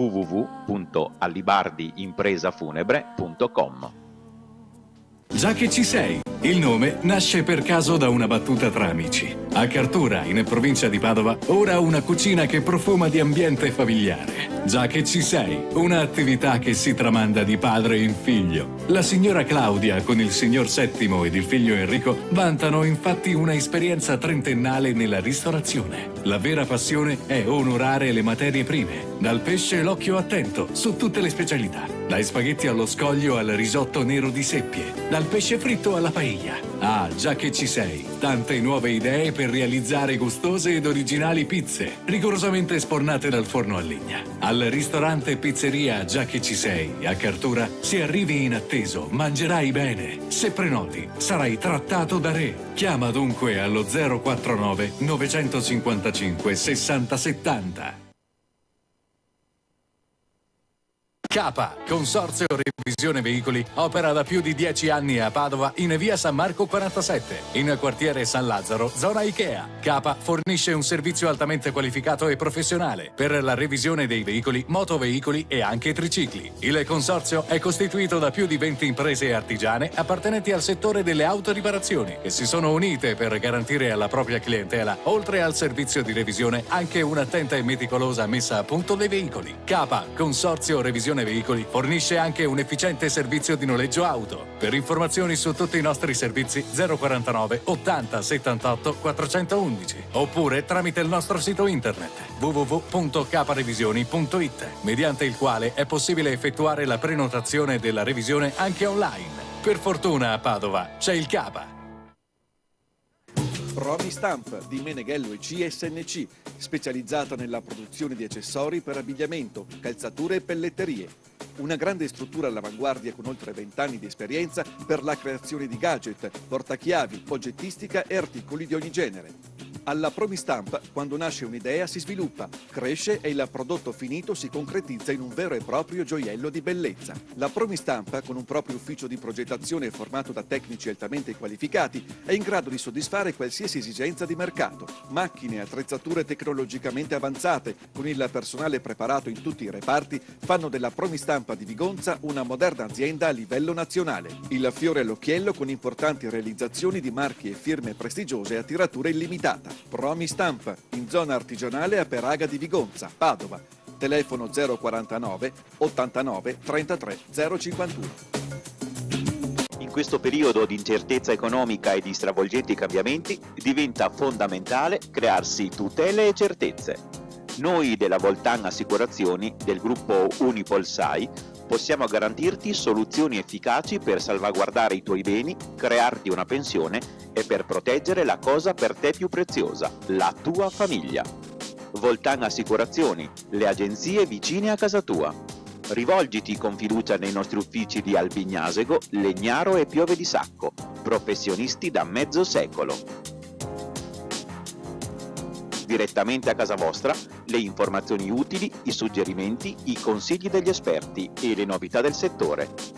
www.allibardiimpresafunebre.com. Già che ci sei! Il nome nasce per caso da una battuta tra amici. A Cartura, in provincia di Padova, ora una cucina che profuma di ambiente familiare. Già che ci sei! Un'attività che si tramanda di padre in figlio. La signora Claudia con il signor Settimo ed il figlio Enrico vantano infatti una esperienza trentennale nella ristorazione. La vera passione è onorare le materie prime, dal pesce l'occhio attento, su tutte le specialità. Dai spaghetti allo scoglio al risotto nero di seppie, dal pesce fritto alla paella. Ah, già che ci sei! Tante nuove idee per realizzare gustose ed originali pizze, rigorosamente sfornate dal forno a legna. Al ristorante Pizzeria Già che ci sei, a Cartura, se arrivi inatteso, mangerai bene. Se prenoti, sarai trattato da re. Chiama dunque allo 049 955 60 70. Capa, Consorzio Revisione Veicoli, opera da più di 10 anni a Padova in via San Marco 47, in quartiere San Lazzaro, zona Ikea. Capa fornisce un servizio altamente qualificato e professionale per la revisione dei veicoli, motoveicoli e anche tricicli. Il consorzio è costituito da più di 20 imprese artigiane appartenenti al settore delle autoriparazioni che si sono unite per garantire alla propria clientela, oltre al servizio di revisione, anche un'attenta e meticolosa messa a punto dei veicoli. Capa, Consorzio Revisione Veicoli, fornisce anche un efficiente servizio di noleggio auto. Per informazioni su tutti i nostri servizi 049 80 78 411 oppure tramite il nostro sito internet www.caparevisioni.it, mediante il quale è possibile effettuare la prenotazione della revisione anche online. Per fortuna a Padova c'è il Capa. Promistamp di Meneghello e CSNC, specializzata nella produzione di accessori per abbigliamento, calzature e pelletterie. Una grande struttura all'avanguardia con oltre 20 anni di esperienza per la creazione di gadget, portachiavi, oggettistica e articoli di ogni genere. Alla Promistamp, quando nasce un'idea, si sviluppa, cresce e il prodotto finito si concretizza in un vero e proprio gioiello di bellezza. La Promistamp, con un proprio ufficio di progettazione formato da tecnici altamente qualificati, è in grado di soddisfare qualsiasi esigenza di mercato. Macchine e attrezzature tecnologicamente avanzate, con il personale preparato in tutti i reparti, fanno della Promistamp di Vigonza una moderna azienda a livello nazionale. Il fiore all'occhiello con importanti realizzazioni di marchi e firme prestigiose a tiratura illimitata. Promi Stampa, in zona artigianale a Peraga di Vigonza, Padova. Telefono 049 89 33 051. In questo periodo di incertezza economica e di stravolgenti cambiamenti diventa fondamentale crearsi tutele e certezze. Noi della Voltan Assicurazioni, del gruppo Unipol SAI, possiamo garantirti soluzioni efficaci per salvaguardare i tuoi beni, crearti una pensione e per proteggere la cosa per te più preziosa, la tua famiglia. Voltan Assicurazioni, le agenzie vicine a casa tua. Rivolgiti con fiducia nei nostri uffici di Albignasego, Legnaro e Piove di Sacco, professionisti da mezzo secolo. Direttamente a casa vostra, le informazioni utili, i suggerimenti, i consigli degli esperti e le novità del settore.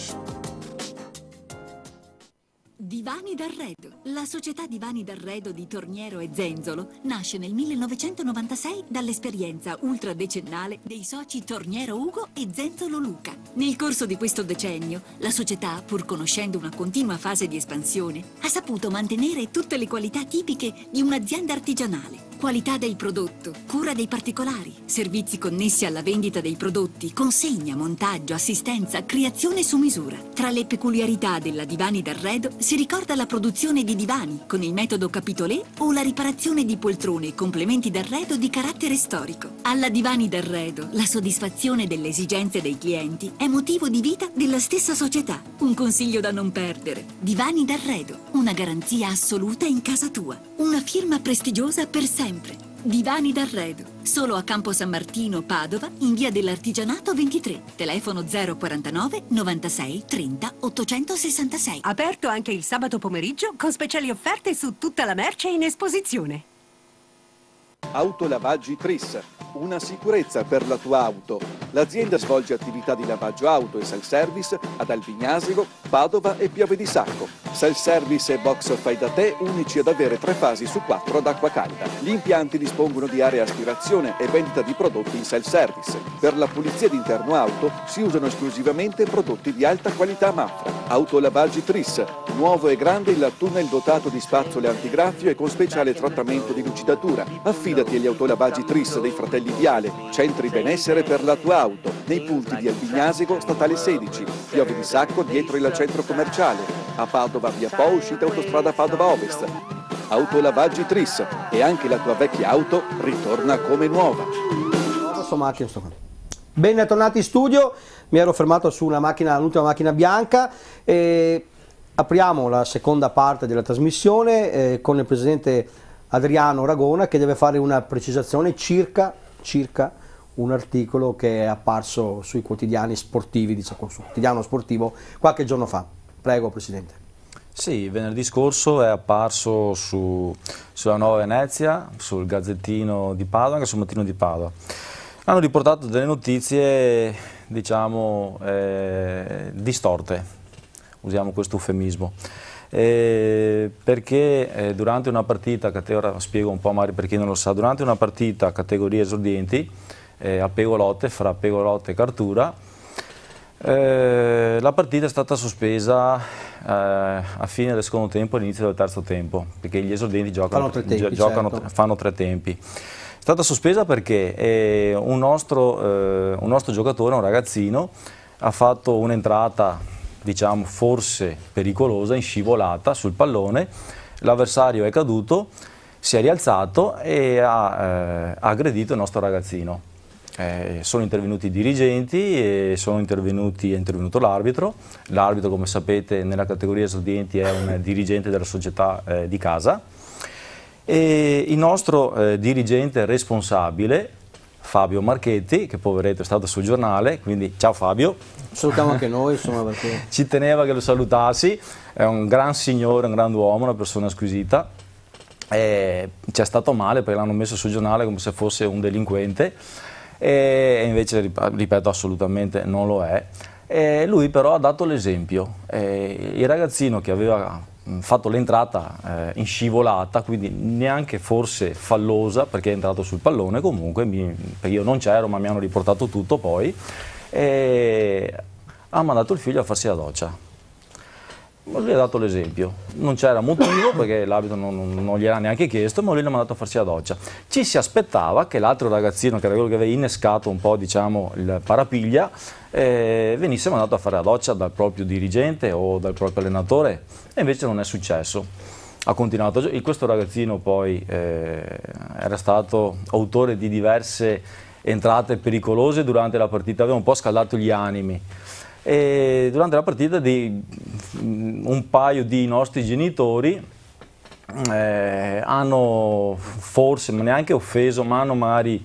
Divani d'Arredo. La società Divani d'Arredo di Torniero e Zenzolo nasce nel 1996 dall'esperienza ultradecennale dei soci Torniero Ugo e Zenzolo Luca. Nel corso di questo decennio, la società, pur conoscendo una continua fase di espansione, ha saputo mantenere tutte le qualità tipiche di un'azienda artigianale. Qualità del prodotto, cura dei particolari, servizi connessi alla vendita dei prodotti, consegna, montaggio, assistenza, creazione su misura. Tra le peculiarità della Divani d'Arredo si ricorda la produzione di divani con il metodo Capitolé o la riparazione di poltrone e complementi d'arredo di carattere storico. Alla Divani d'Arredo la soddisfazione delle esigenze dei clienti è motivo di vita della stessa società. Un consiglio da non perdere. Divani d'Arredo, una garanzia assoluta in casa tua. Una firma prestigiosa per sempre. Divani d'Arredo, solo a Campo San Martino, Padova, in via dell'Artigianato 23. Telefono 049 96 30 866. Aperto anche il sabato pomeriggio con speciali offerte su tutta la merce in esposizione. Autolavaggi Tris, una sicurezza per la tua auto. L'azienda svolge attività di lavaggio auto e self-service ad Albignasego, Padova e Piove di Sacco. Self-service e box fai da te unici ad avere 3 fasi su 4 ad acqua calda. Gli impianti dispongono di area aspirazione e vendita di prodotti in self-service. Per la pulizia d'interno auto si usano esclusivamente prodotti di alta qualità Mafra. Autolavaggi Tris, nuovo e grande il tunnel dotato di spazzole antigraffio e con speciale trattamento di lucidatura. Affidati agli autolavaggi Tris dei fratelli Viale, centri benessere per la tua auto, nei punti di Albignasego, Statale 16, Piove di Sacco dietro il centro commerciale, a Padova via Po, uscita autostrada Padova Ovest. Autolavaggi Tris, e anche la tua vecchia auto ritorna come nuova. Bene, tornati in studio, mi ero fermato su una macchina, l'ultima macchina bianca, e apriamo la seconda parte della trasmissione con il presidente Adriano Ragona, che deve fare una precisazione circa un articolo che è apparso sui quotidiani sportivi, diciamo, sul quotidiano sportivo qualche giorno fa. Prego, Presidente. Sì, venerdì scorso è apparso sulla Nuova Venezia, sul Gazzettino di Padova, anche sul Mattino di Padova. Hanno riportato delle notizie, diciamo, distorte, usiamo questo eufemismo. Perché durante una partita, ora spiego un po' magari per chi non lo sa, durante una partita categorie esordienti a Pegolotte, fra Pegolotte e Cartura, la partita è stata sospesa a fine del secondo tempo e all'inizio del terzo tempo, perché gli esordienti fanno 3 tempi. È stata sospesa perché un nostro giocatore, un ragazzino, ha fatto un'entrata, diciamo, forse pericolosa, in scivolata sul pallone, l'avversario è caduto, si è rialzato e ha aggredito il nostro ragazzino. Sono intervenuti i dirigenti, è intervenuto l'arbitro. L'arbitro, come sapete, nella categoria esordienti è un dirigente della società di casa, e il nostro dirigente responsabile, Fabio Marchetti, che poveretto è stato sul giornale, quindi ciao Fabio. Salutiamo anche noi, insomma, perché ci teneva che lo salutassi, è un gran signore, un gran uomo, una persona squisita. Ci è stato male perché l'hanno messo sul giornale come se fosse un delinquente, e invece, ripeto, assolutamente non lo è. Lui però ha dato l'esempio. Il ragazzino che aveva fatto l'entrata in scivolata, quindi neanche forse fallosa, perché è entrato sul pallone comunque, perché io non c'ero ma mi hanno riportato tutto poi, e ha mandato il figlio a farsi la doccia. Lui ha dato l'esempio, non c'era motivo perché l'arbitro non gliel'ha neanche chiesto, ma lui l'ha mandato a farsi la doccia. Ci si aspettava che l'altro ragazzino, che era quello che aveva innescato un po', diciamo, il parapiglia, venisse mandato a fare la doccia dal proprio dirigente o dal proprio allenatore, e invece non è successo. Ha continuato, questo ragazzino poi era stato autore di diverse entrate pericolose durante la partita, aveva un po' scaldato gli animi. E durante la partita un paio di nostri genitori hanno forse, ma neanche offeso, ma hanno magari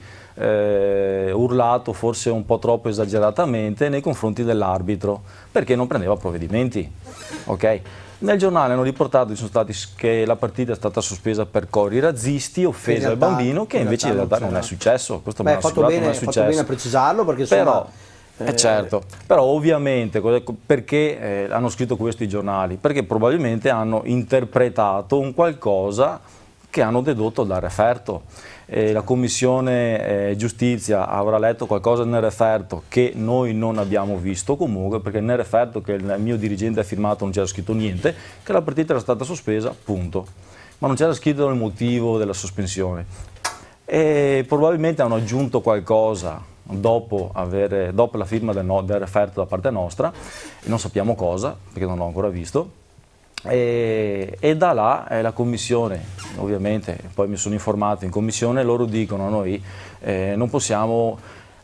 urlato forse un po' troppo esageratamente nei confronti dell'arbitro perché non prendeva provvedimenti. Okay? Nel giornale hanno riportato che la partita è stata sospesa per cori razzisti, offesa al bambino, che invece in realtà non è successo. Questo mi ha assicurato, non è successo. Fatto bene a precisarlo, perché insomma... certo, però ovviamente perché hanno scritto questo i giornali? Perché probabilmente hanno interpretato un qualcosa che hanno dedotto dal referto. La Commissione Giustizia avrà letto qualcosa nel referto che noi non abbiamo visto comunque, perché nel referto che il mio dirigente ha firmato non c'era scritto niente, che la partita era stata sospesa, punto. Ma non c'era scritto il motivo della sospensione. E probabilmente hanno aggiunto qualcosa dopo la firma del referto da parte nostra, e non sappiamo cosa, perché non l'ho ancora visto. E da là la commissione, ovviamente, poi mi sono informato in commissione, loro dicono: noi non possiamo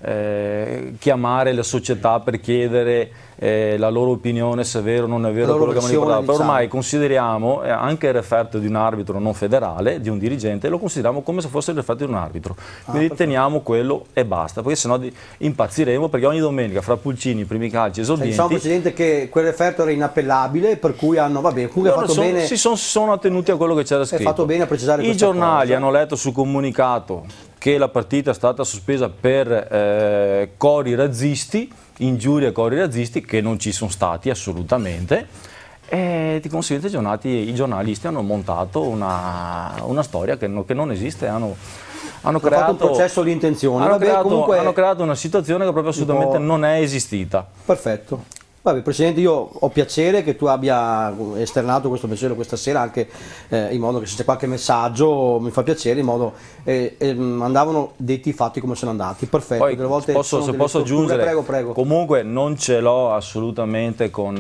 chiamare le società per chiedere la loro opinione, se è vero o non è vero quello che hanno riportato. Diciamo. Ormai consideriamo anche il referto di un arbitro non federale, di un dirigente, lo consideriamo come se fosse il referto di un arbitro. Quindi teniamo quello e basta, perché sennò impazziremo, perché ogni domenica fra pulcini, i primi calci esordienti... Diciamo, Presidente, che quel referto era inappellabile, per cui hanno, si sono attenuti a quello che c'era scritto. È fatto bene a precisare I giornali hanno letto sul comunicato che la partita è stata sospesa per cori razzisti, ingiurie a cori razzisti, che non ci sono stati assolutamente, e di conseguenza i giornalisti hanno montato una storia che non esiste, hanno creato fatto un processo di intenzione. Hanno creato una situazione che proprio assolutamente non è esistita. Perfetto. Vabbè, Presidente, io ho piacere che tu abbia esternato questo pensiero questa sera, anche in modo che se c'è qualche messaggio mi fa piacere, in modo andavano detti i fatti come sono andati. Perfetto. Poi, delle volte se posso aggiungere, prego. Comunque non ce l'ho assolutamente col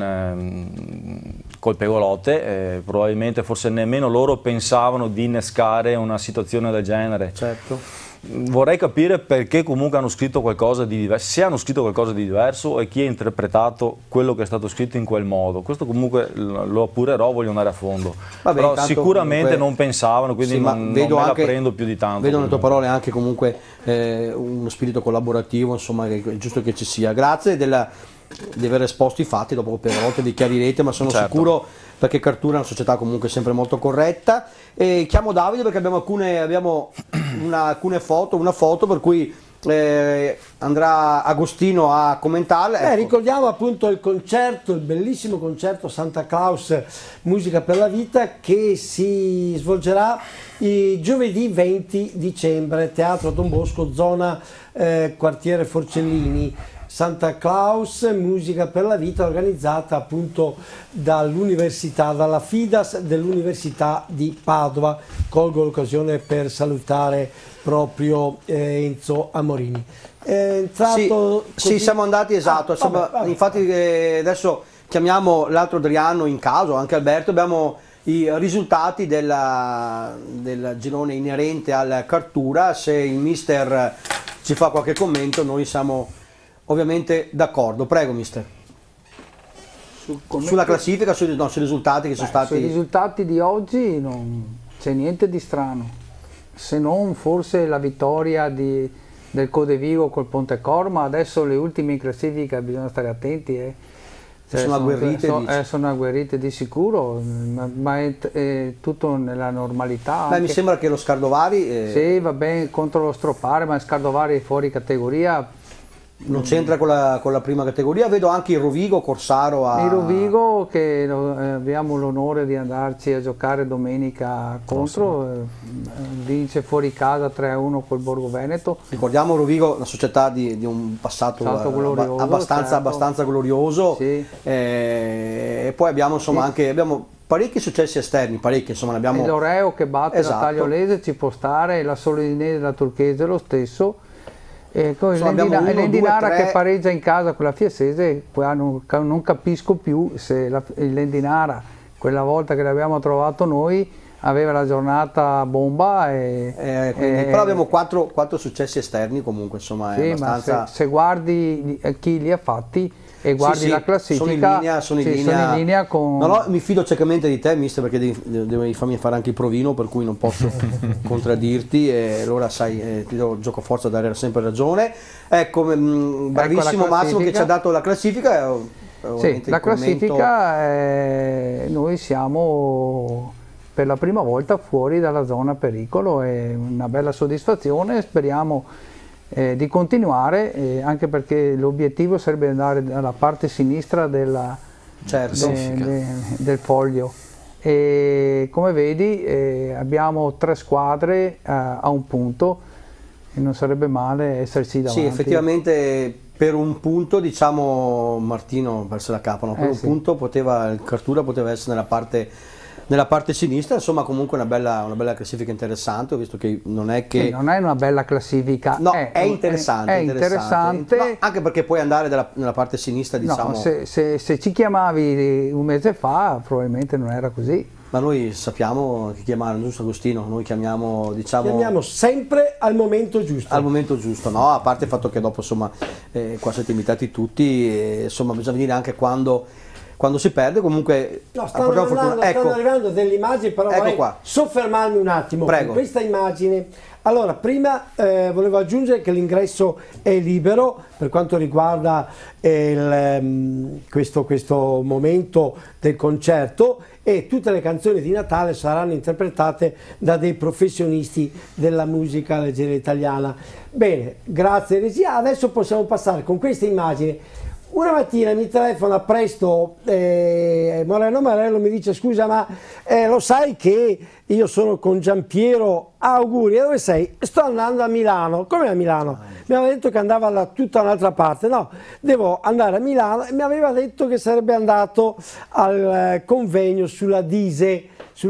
Pegolotte, probabilmente forse nemmeno loro pensavano di innescare una situazione del genere. Certo. Vorrei capire perché comunque hanno scritto qualcosa di diverso, se hanno scritto qualcosa di diverso e chi ha interpretato quello che è stato scritto in quel modo. Questo comunque lo appurerò, voglio andare a fondo. Vabbè, però sicuramente non pensavano, quindi non me la prendo più di tanto. Vedo nelle tue parole anche comunque uno spirito collaborativo, insomma, che è giusto che ci sia. Grazie di aver esposto i fatti, dopo per volte li chiarirete, ma sono sicuro, perché Cartura è una società comunque sempre molto corretta. E chiamo Davide perché abbiamo alcune foto, una foto per cui andrà Agostino a commentarle. Ecco. Ricordiamo appunto il concerto, il bellissimo concerto Santa Claus Musica per la Vita, che si svolgerà giovedì 20 dicembre, Teatro Don Bosco, zona quartiere Forcellini. Santa Claus Musica per la Vita, organizzata appunto dall'università, dalla FIDAS dell'Università di Padova. Colgo l'occasione per salutare proprio Enzo Amorini. Sì, siamo andati, esatto. Vabbè. Infatti adesso chiamiamo l'altro Adriano in caso, anche Alberto. Abbiamo i risultati del girone inerente al Cartura. Se il mister ci fa qualche commento, noi siamo ovviamente d'accordo. Prego, mister. Sulla classifica, sui risultati che sono stati... Sui risultati di oggi non c'è niente di strano, se non forse la vittoria del Codevigo col Pontecorvo, ma adesso le ultime in classifica bisogna stare attenti. Sono agguerrite di sicuro, ma è tutto nella normalità. Mi sembra che lo Scardovari... Sì, va bene contro lo Stropare, ma il Scardovari è fuori categoria. Non c'entra con la prima categoria, vedo anche il Rovigo Corsaro il Rovigo che abbiamo l'onore di andarci a giocare domenica contro, vince fuori casa 3-1 col Borgo Veneto. Ricordiamo Rovigo, una società di un passato glorioso, abbastanza glorioso, sì. E poi abbiamo insomma anche parecchi successi esterni, insomma abbiamo l'Oreo che batte la Tagliolese, ci può stare, la Solinese e la Turchese lo stesso. E poi l'Endinara che pareggia in casa con la Fiesese. Non capisco più se l'Endinara, quella volta che l'abbiamo trovato noi, aveva la giornata bomba. Però abbiamo quattro successi esterni comunque, insomma, è abbastanza... ma se guardi chi li ha fatti e guardi la classifica, sono in linea con... No, mi fido ciecamente di te, mister, perché devi farmi fare anche il provino, per cui non posso contraddirti, e allora sai, ti do gioco forza a dare sempre ragione. Ecco, bravissimo Massimo che ci ha dato la classifica. Sì, la classifica, noi siamo per la prima volta fuori dalla zona pericolo, è una bella soddisfazione, speriamo di continuare, anche perché l'obiettivo sarebbe andare dalla parte sinistra del foglio. E come vedi abbiamo 3 squadre a un punto e non sarebbe male esserci davanti. Sì, effettivamente per un punto, diciamo, Martino perse la capa, no? Per un punto il Cartura poteva essere nella parte sinistra, insomma comunque una bella classifica interessante, ho visto che non è che... Sì, non è una bella classifica, no, è interessante. No, anche perché puoi andare nella parte sinistra, diciamo... No, se ci chiamavi un mese fa probabilmente non era così. Ma noi sappiamo che chiamare, giusto Agostino? Noi chiamiamo, diciamo... Chiamiamo sempre al momento giusto. Al momento giusto, no? A parte il fatto che dopo, insomma, qua siete invitati tutti, insomma bisogna venire anche quando si perde, comunque... No, stanno arrivando delle immagini, però vorrei soffermarmi un attimo con questa immagine. Allora, prima volevo aggiungere che l'ingresso è libero per quanto riguarda questo momento del concerto, e tutte le canzoni di Natale saranno interpretate da dei professionisti della musica leggera italiana. Bene, grazie regia, adesso possiamo passare con questa immagine. Una mattina mi telefona presto Morello mi dice: scusa, ma lo sai che io sono con Giampiero? Auguri, e dove sei? Sto andando a Milano. Come a Milano? Mi aveva detto che andava da tutta un'altra parte. No, devo andare a Milano, e mi aveva detto che sarebbe andato al convegno sulla Dise,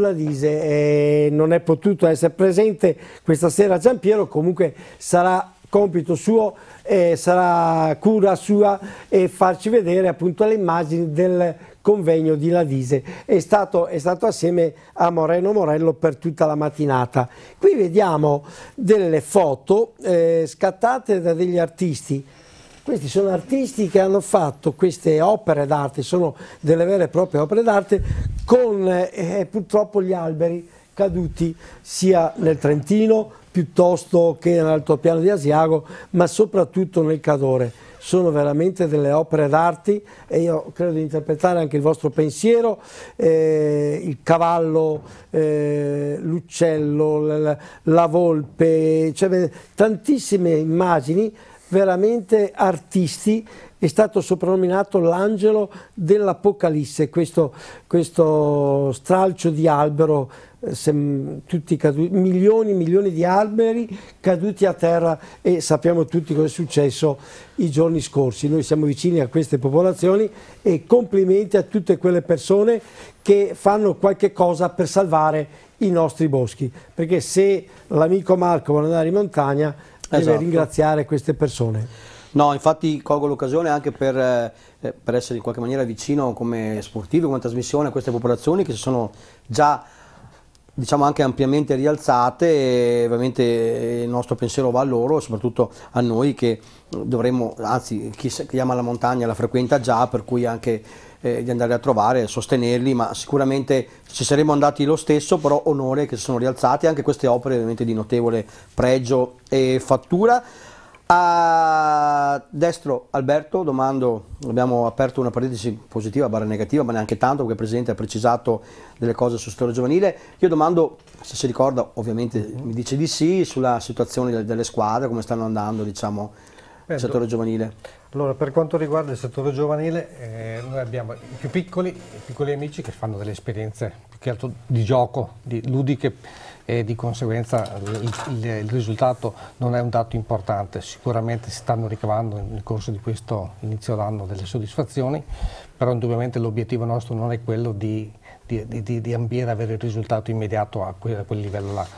e non è potuto essere presente questa sera Giampiero. Comunque sarà compito suo, sarà cura sua farci vedere appunto le immagini del convegno di Ladise. È stato assieme a Morello per tutta la mattinata. Qui vediamo delle foto scattate da degli artisti. Questi sono artisti che hanno fatto queste opere d'arte, sono delle vere e proprie opere d'arte, con purtroppo gli alberi caduti sia nel Trentino piuttosto che nell'altopiano di Asiago, ma soprattutto nel Cadore. Sono veramente delle opere d'arte, e io credo di interpretare anche il vostro pensiero. Il cavallo, l'uccello, la volpe, cioè tantissime immagini, veramente artisti. È stato soprannominato l'angelo dell'Apocalisse, questo stralcio di albero, tutti caduti, milioni di alberi caduti a terra, e sappiamo tutti cosa è successo i giorni scorsi. Noi siamo vicini a queste popolazioni, e complimenti a tutte quelle persone che fanno qualche cosa per salvare i nostri boschi, perché se l'amico Marco vuole andare in montagna deve ringraziare queste persone. No, infatti colgo l'occasione anche per essere in qualche maniera vicino come sportivo, come trasmissione, a queste popolazioni che si sono già, diciamo, anche ampiamente rialzate, e ovviamente il nostro pensiero va a loro, soprattutto a noi che dovremmo, anzi chi ama la montagna la frequenta già, per cui anche di andare a trovare, sostenerli, ma sicuramente ci saremmo andati lo stesso, però onore che si sono rialzati anche queste opere ovviamente di notevole pregio e fattura. A destro Alberto domando, abbiamo aperto una parentesi positiva barra negativa, ma neanche tanto, perché il Presidente ha precisato delle cose sul settore giovanile. Io domando se si ricorda, ovviamente mi dice di sì, sulla situazione delle squadre, come stanno andando, diciamo, il settore giovanile? Allora, per quanto riguarda il settore giovanile, noi abbiamo i più piccoli amici che fanno delle esperienze più che altro di gioco, ludiche, e di conseguenza il risultato non è un dato importante. Sicuramente si stanno ricavando nel corso di questo inizio d'anno delle soddisfazioni, però indubbiamente l'obiettivo nostro non è quello di ambire a avere il risultato immediato a quel livello là.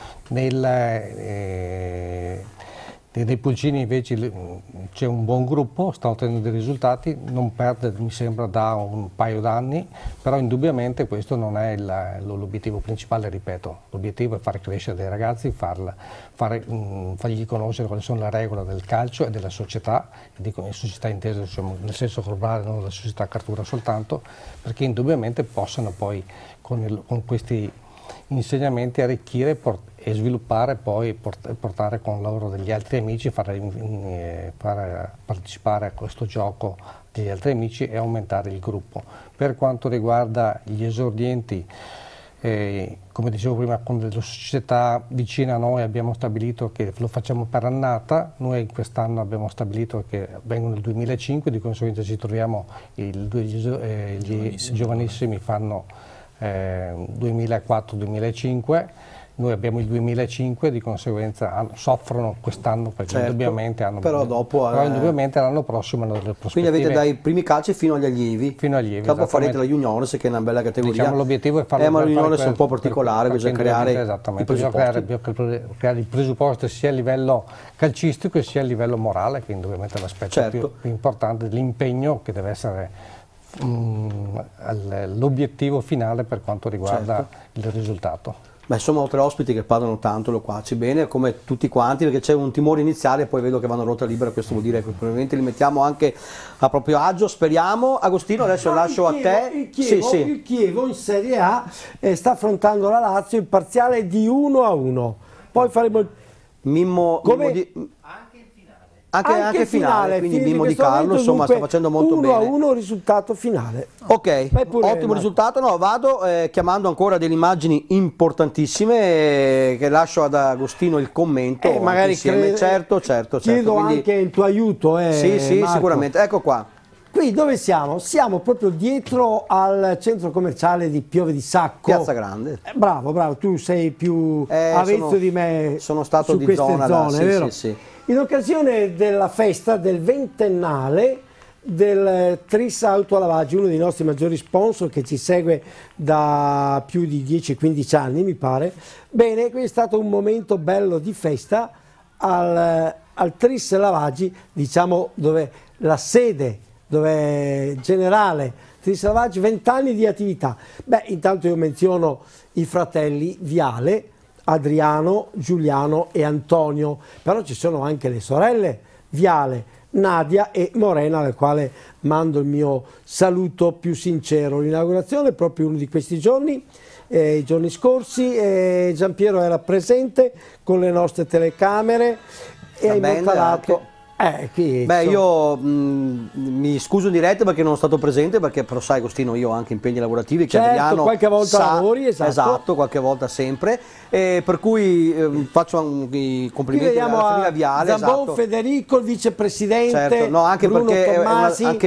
Nei pulcini invece c'è un buon gruppo, sta ottenendo dei risultati, non perde mi sembra da un paio d'anni, però indubbiamente questo non è l'obiettivo principale, ripeto. L'obiettivo è far crescere dei ragazzi, fargli conoscere quali sono le regole del calcio e della società, società intesa diciamo, nel senso globale, non la società Cartura soltanto, perché indubbiamente possano poi con questi insegnamenti arricchire e sviluppare, poi portare con loro degli altri amici, far partecipare a questo gioco degli altri amici e aumentare il gruppo. Per quanto riguarda gli esordienti, come dicevo prima, con delle società vicine a noi abbiamo stabilito che lo facciamo per annata. Noi quest'anno abbiamo stabilito che vengono nel 2005, di conseguenza ci troviamo gli giovanissimi fanno 2004-2005, noi abbiamo il 2005, di conseguenza soffrono quest'anno perché indubbiamente hanno, però indubbiamente l'anno prossimo hanno delle prospettive. Quindi avete dai primi calci fino agli allievi. Fino agli allievi. Dopo farete la juniores, che è una bella categoria. Diciamo, l'obiettivo è farlo. Ma la juniores è un po' particolare, bisogna creare i presupposti. Creare il presupposto sia a livello calcistico sia a livello morale, che indubbiamente è l'aspetto più importante dell'impegno che deve essere l'obiettivo finale per quanto riguarda il risultato. Beh, insomma, 3 ospiti che parlano tanto loquaci bene, come tutti quanti, perché c'è un timore iniziale e poi vedo che vanno a ruota libera, questo vuol dire che probabilmente li mettiamo anche a proprio agio, speriamo. Agostino, adesso lascio a te. Il Chievo in Serie A sta affrontando la Lazio, il parziale è di 1-1. Poi faremo il Mimmo anche finale, quindi Mimmo Di Carlo, insomma, sta facendo molto bene. 1-1 risultato finale. Ok, ottimo risultato. No, vado chiamando ancora delle immagini importantissime che lascio ad Agostino il commento. Magari insieme. Certo. Chiedo quindi anche il tuo aiuto. Sì, Marco. Sicuramente. Ecco qua. Qui dove siamo? Siamo proprio dietro al centro commerciale di Pieve di Sacco. Piazza Grande. Bravo, tu sei più avvezzo di me. Sono stato su di queste zone, vero? Sì. In occasione della festa del ventennale del Tris Autolavaggi, uno dei nostri maggiori sponsor che ci segue da più di 10-15 anni mi pare. Bene, qui è stato un momento bello di festa al Tris Lavaggi, diciamo dove la sede, dove è generale Tris Lavaggi, 20 anni di attività. Beh, intanto io menziono i fratelli Viale, Adriano, Giuliano e Antonio, però ci sono anche le sorelle Viale, Nadia e Morena, alle quali mando il mio saluto più sincero. L'inaugurazione è proprio uno di questi giorni, i giorni scorsi, Giampiero era presente con le nostre telecamere e ha immortalato. Io mi scuso in diretta perché non sono stato presente, perché però sai Agostino, io ho anche impegni lavorativi che Adriano qualche volta lavori, esatto, qualche volta sempre, per cui faccio i complimenti alla famiglia Viale. Zambon Federico, il vicepresidente, anche Bruno perché Tommasi, anche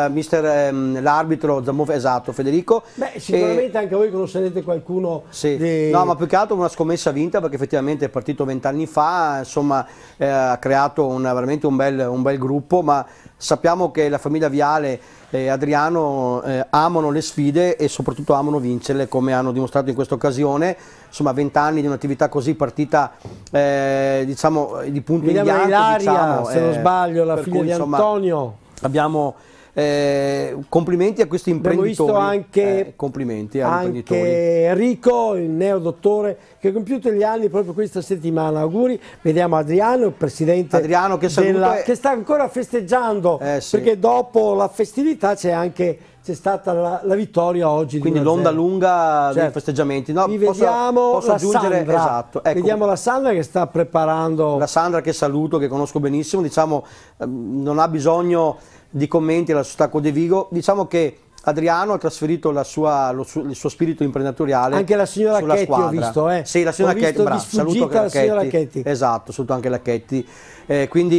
l'arbitro Zambon, Federico. Sicuramente anche voi conoscerete qualcuno. No, ma più che altro una scommessa vinta, perché effettivamente è partito 20 anni fa, insomma ha creato veramente un bel gruppo, ma sappiamo che la famiglia Viale e Adriano amano le sfide e soprattutto amano vincerle, come hanno dimostrato in questa occasione. Insomma, 20 anni di un'attività così partita diciamo di punto in bianco, Ilaria, se non sbaglio, la figlia di Antonio. Abbiamo complimenti a questi imprenditori. Abbiamo visto anche, complimenti agli imprenditori. Enrico, il neodottore, che ha compiuto gli anni proprio questa settimana. Auguri. Vediamo Adriano, il presidente Adriano che sta ancora festeggiando, perché dopo la festività c'è stata la vittoria oggi. Quindi l'onda lunga dei festeggiamenti. No, vediamo posso aggiungere, Sandra. Esatto. Ecco, vediamo la Sandra che sta preparando. La Sandra che saluto, che conosco benissimo, diciamo non ha bisogno di commenti alla società Codevigo. Diciamo che Adriano ha trasferito il suo spirito imprenditoriale anche la signora sulla Chetti squadra. Ho visto, Sì, la signora Chetti, saluto anche la signora Chetti. Esatto, saluto anche la Chetti. Quindi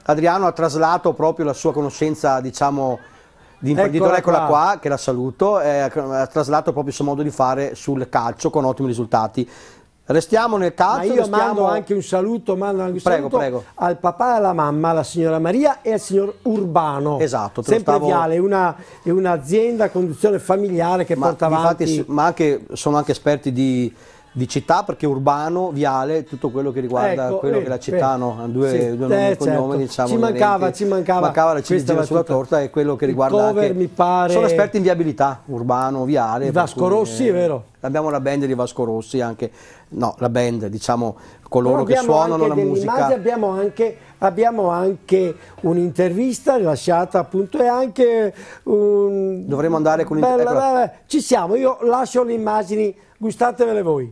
Adriano ha traslato proprio la sua conoscenza, diciamo, di imprenditore, eccola qua, che la saluto, ha traslato proprio il suo modo di fare sul calcio con ottimi risultati. Restiamo nel calcio. Ma io mando anche un saluto, prego. Al papà e alla mamma, alla signora Maria e al signor Urbano. Esatto, sempre Viale, è un'azienda a conduzione familiare che porta avanti. Infatti, ma sono anche esperti di città, perché Urbano, Viale, tutto quello che riguarda quello che la città hanno due nomi e cognomi, diciamo, ci mancava la ciliegina sulla torta, e quello che riguarda cover, mi pare... sono esperti in viabilità, Urbano, Viale. Vasco Rossi, è vero? Abbiamo la band di Vasco Rossi anche, no, la band, diciamo, coloro che suonano la musica. Abbiamo anche un'intervista rilasciata, appunto, e anche un... Dovremmo andare con un'intervista. Ci siamo, io lascio le immagini, gustatevele voi.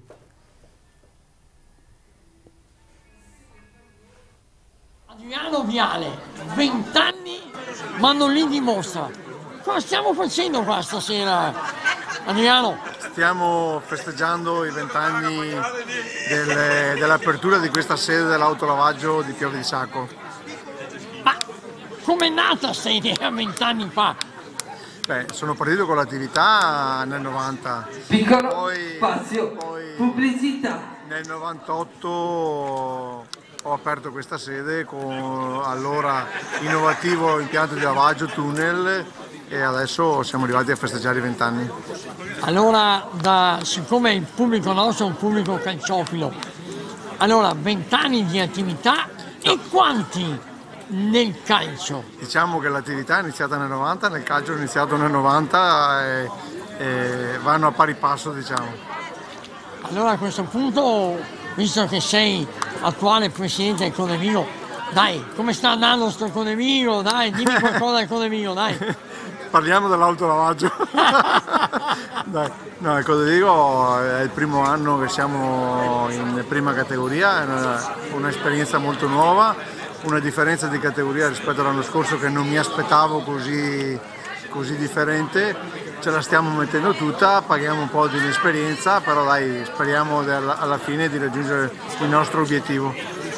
Adriano Viale, 20 anni, ma non li dimostra. Cosa stiamo facendo qua stasera, Adriano? Stiamo festeggiando i 20 anni dell'apertura di questa sede dell'autolavaggio di Pieve di Sacco. Ma com'è nata questa idea 20 anni fa? Beh, sono partito con l'attività nel 90. Piccolo spazio, pubblicità. Nel 98 ho aperto questa sede con allora innovativo impianto di lavaggio tunnel, e adesso siamo arrivati a festeggiare i 20 anni. Allora, siccome il pubblico nostro è un pubblico calciofilo, allora 20 anni di attività e quanti nel calcio? Diciamo che l'attività è iniziata nel 90, nel calcio è iniziato nel 90 e vanno a pari passo, diciamo. Allora a questo punto, visto che sei attuale presidente del Codemiro, dai, come sta andando sto Codemiro? Dai, dimmi qualcosa del Codemiro, dai. Parliamo dell'autolavaggio. Dai, no, il Codemiro è il primo anno che siamo in prima categoria, è un'esperienza molto nuova, una differenza di categoria rispetto all'anno scorso che non mi aspettavo così differente. Ce la stiamo mettendo tutta, paghiamo un po' di inesperienza, però dai, speriamo alla fine di raggiungere il nostro obiettivo.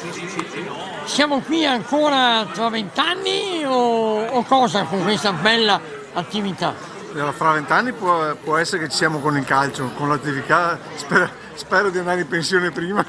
Siamo qui ancora tra 20 anni o cosa con questa bella attività? Fra 20 anni può essere che ci siamo con il calcio, con l'attività, spero di andare in pensione prima.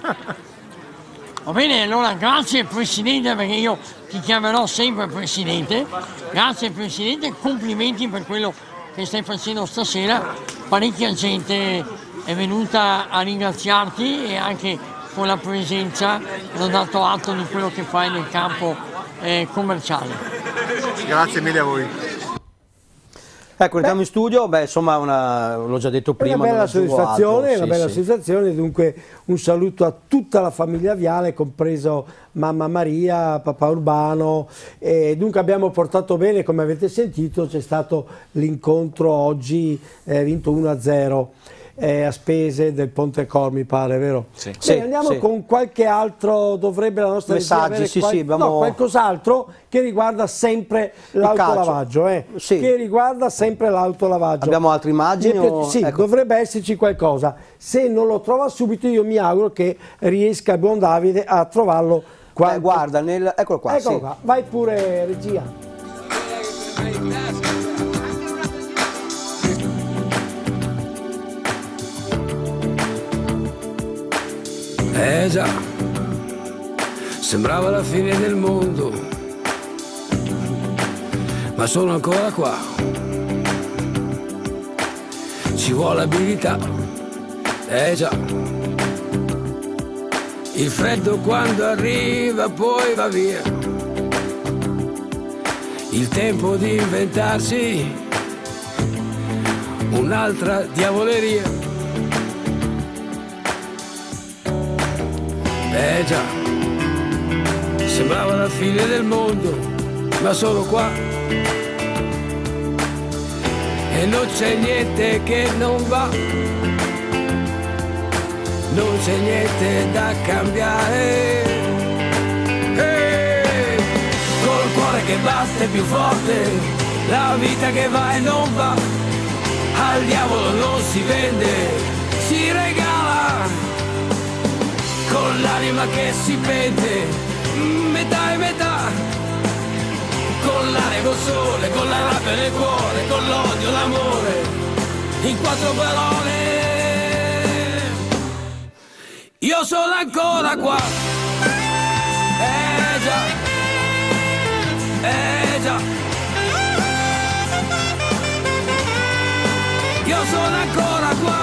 Va bene, allora grazie Presidente, perché io ti chiamerò sempre Presidente. Grazie Presidente, complimenti per quello che stai facendo stasera. Parecchia gente è venuta a ringraziarti e anche con la presenza hanno dato atto di quello che fai nel campo commerciale. Grazie mille a voi. Ecco, entriamo in studio, beh, insomma, l'ho già detto prima. Una bella soddisfazione, dunque un saluto a tutta la famiglia Viale, compreso mamma Maria, papà Urbano, e dunque abbiamo portato bene, come avete sentito, c'è stato l'incontro oggi, vinto 1-0. A spese del Ponte Cor, mi pare, vero? Sì. Andiamo con qualche altro, dovrebbe la nostra messaggi, no, qualcos'altro che riguarda sempre l'autolavaggio, che riguarda sempre l'autolavaggio. Abbiamo altre immagini? Sì, ecco. Dovrebbe esserci qualcosa. Se non lo trova subito, io mi auguro che riesca il buon Davide a trovarlo qua. Guarda, eccolo qua. Eccolo qua, vai pure regia. Già, sembrava la fine del mondo, ma sono ancora qua. Ci vuole abilità, già. Il freddo quando arriva poi va via. Il tempo di inventarsi un'altra diavoleria. Già, sembrava la fine del mondo, ma sono qua. E non c'è niente che non va, non c'è niente da cambiare. Col cuore che batte più forte, la vita che va e non va, al diavolo non si vende, si regala. Con l'anima che si pente, metà e metà, col sole, con la rabbia nel cuore, con l'odio, l'amore, in 4 parole. Io sono ancora qua. Già, già. Io sono ancora qua.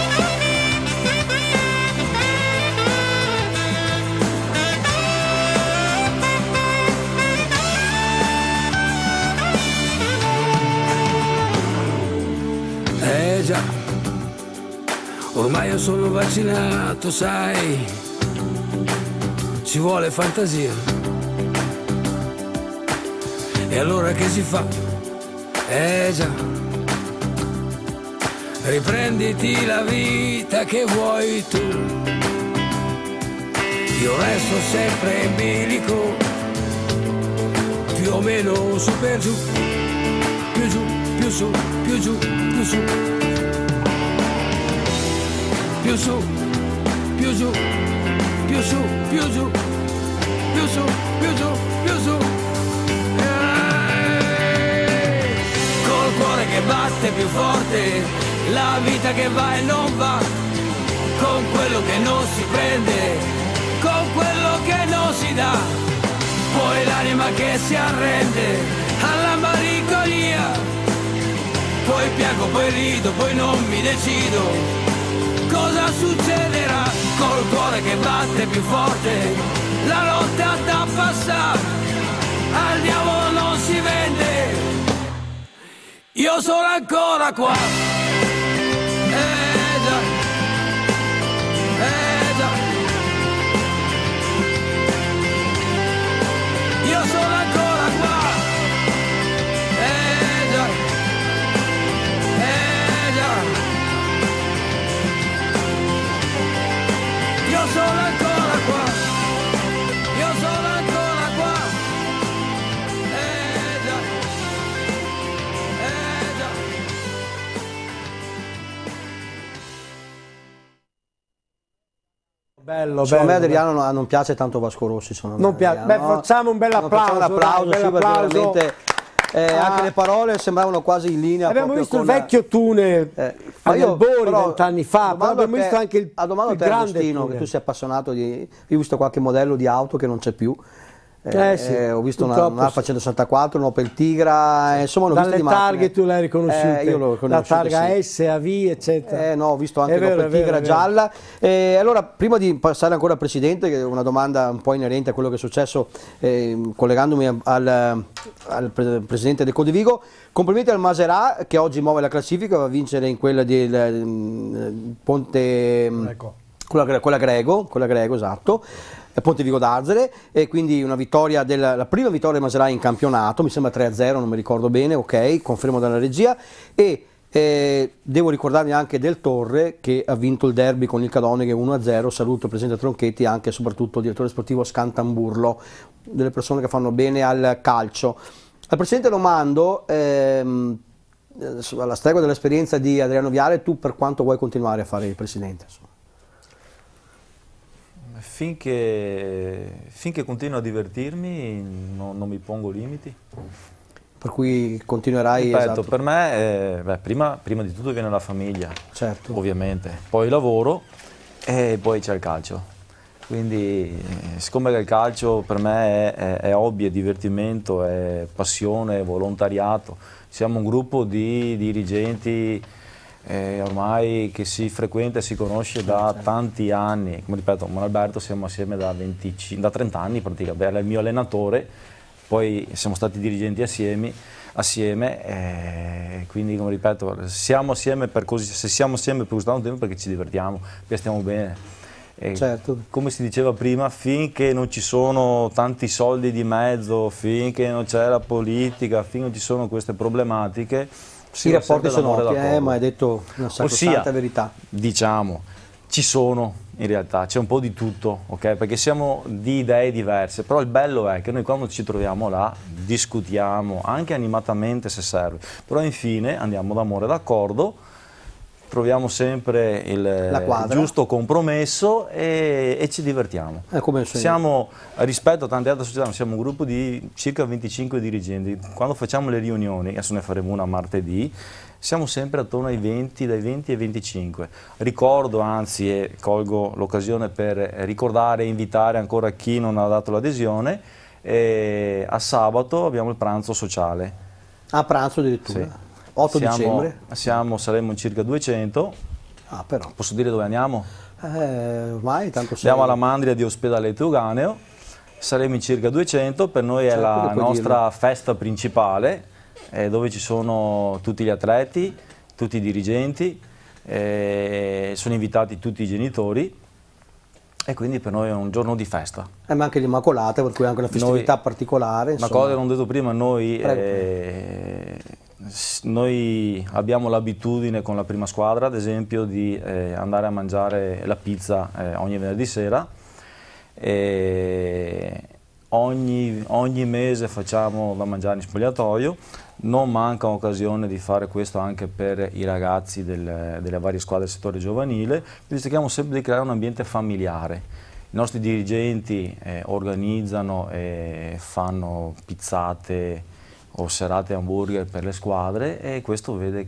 Già, ormai io sono vaccinato, sai, ci vuole fantasia. E allora che si fa? Già, riprenditi la vita che vuoi tu. Io resto sempre in bilico, più o meno su per giù, più giù, più su, più giù, più su. Più su, più giù, più su, più giù, più su, più giù, più su. Col cuore che batte più forte, la vita che va e non va, con quello che non si prende, con quello che non si dà, poi l'anima che si arrende alla malinconia, poi piango, poi rido, poi non mi decido. Cosa succederà col cuore che batte più forte? La notte da passare, al diavolo non si vende. Io sono ancora qua. Già, già. Io sono ancora qua. Già, già. Io sono ancora qua, io sono ancora qua, già, già. Bello, Secondo me bello. Adriano non piace tanto Vasco Rossi. Non piace. Beh, facciamo un bel applauso. Facciamo un applauso, dai, sì, un bel perché applauso. veramente anche le parole sembravano quasi in linea. Abbiamo proprio visto con il vecchio Tune ma agli io albori però 20 anni fa, però abbiamo visto anche il, domando a il te, grande Agostino, Tune. che tu sei appassionato di... Io ho visto qualche modello di auto che non c'è più. Sì, ho visto una purtroppo Alfa 164, un Opel Tigra, insomma, dalle targhe tu l'hai riconosciute, io l'ho la riconosciuta, targa sì. S, AV, eccetera. No, ho visto anche È vero, l'Opel è vero, Tigra è vero. gialla. Allora, prima di passare ancora al Presidente, che è una domanda un po' inerente a quello che è successo, collegandomi al Presidente del Codivigo, complimenti al Maserà che oggi muove la classifica, va a vincere in quella del Ponte... Quella Grego, esatto, Ponte Vigo d'Arzere, e quindi una vittoria la prima vittoria del Maserà in campionato, mi sembra 3-0, non mi ricordo bene, ok, confermo dalla regia, e devo ricordarmi anche del Torre che ha vinto il derby con il Cadoneghe 1-0, saluto il Presidente Tronchetti e anche e soprattutto il direttore sportivo Scantamburlo, delle persone che fanno bene al calcio. Al Presidente lo mando, alla stregua dell'esperienza di Adriano Viale, tu per quanto vuoi continuare a fare il Presidente? Insomma. Finché continuo a divertirmi non mi pongo limiti. Per cui continuerai... Ripeto, esatto. per me prima di tutto viene la famiglia, certo. Ovviamente, poi il lavoro e poi c'è il calcio. Quindi siccome il calcio per me è hobby, è divertimento, è passione, è volontariato, siamo un gruppo di dirigenti ormai che si frequenta e si conosce da tanti anni. Come ripeto, con Alberto siamo assieme da 30 anni praticamente, era il mio allenatore, poi siamo stati dirigenti assieme, quindi come ripeto, siamo assieme per così, se siamo assieme per così tanto tempo perché ci divertiamo, perché stiamo bene. Certo. Come si diceva prima, finché non ci sono tanti soldi di mezzo, finché non c'è la politica, finché non ci sono queste problematiche, i rapporti sono ottimi, ma hai detto una sacrosanta verità. Diciamo, ci sono in realtà, c'è un po' di tutto, ok? Perché siamo di idee diverse, però il bello è che noi quando ci troviamo là discutiamo, anche animatamente se serve, però infine andiamo d'amore d'accordo troviamo sempre il giusto compromesso e ci divertiamo. Siamo, rispetto a tante altre società, siamo un gruppo di circa 25 dirigenti. Quando facciamo le riunioni, adesso ne faremo una martedì, siamo sempre attorno ai 20, dai 20 ai 25. Ricordo, anzi, e colgo l'occasione per ricordare e invitare ancora chi non ha dato l'adesione, a sabato abbiamo il pranzo sociale. A pranzo addirittura? Sì. 8 dicembre? Saremo in circa 200. Ah, però. Posso dire dove andiamo? Ormai tanto andiamo alla Mandria di Ospedaleto Euganeo, saremo in circa 200, per noi è la nostra festa principale, dove ci sono tutti gli atleti, tutti i dirigenti, sono invitati tutti i genitori e quindi per noi è un giorno di festa. Ma anche l'Immacolata, per cui è anche una festività particolare. Una cosa che non ho detto prima, noi abbiamo l'abitudine con la prima squadra, ad esempio, di andare a mangiare la pizza ogni venerdì sera. Ogni mese facciamo da mangiare in spogliatoio, non manca occasione di fare questo anche per i ragazzi delle varie squadre del settore giovanile, quindi cerchiamo sempre di creare un ambiente familiare. I nostri dirigenti organizzano e fanno pizzate o serate hamburger per le squadre e questo vedo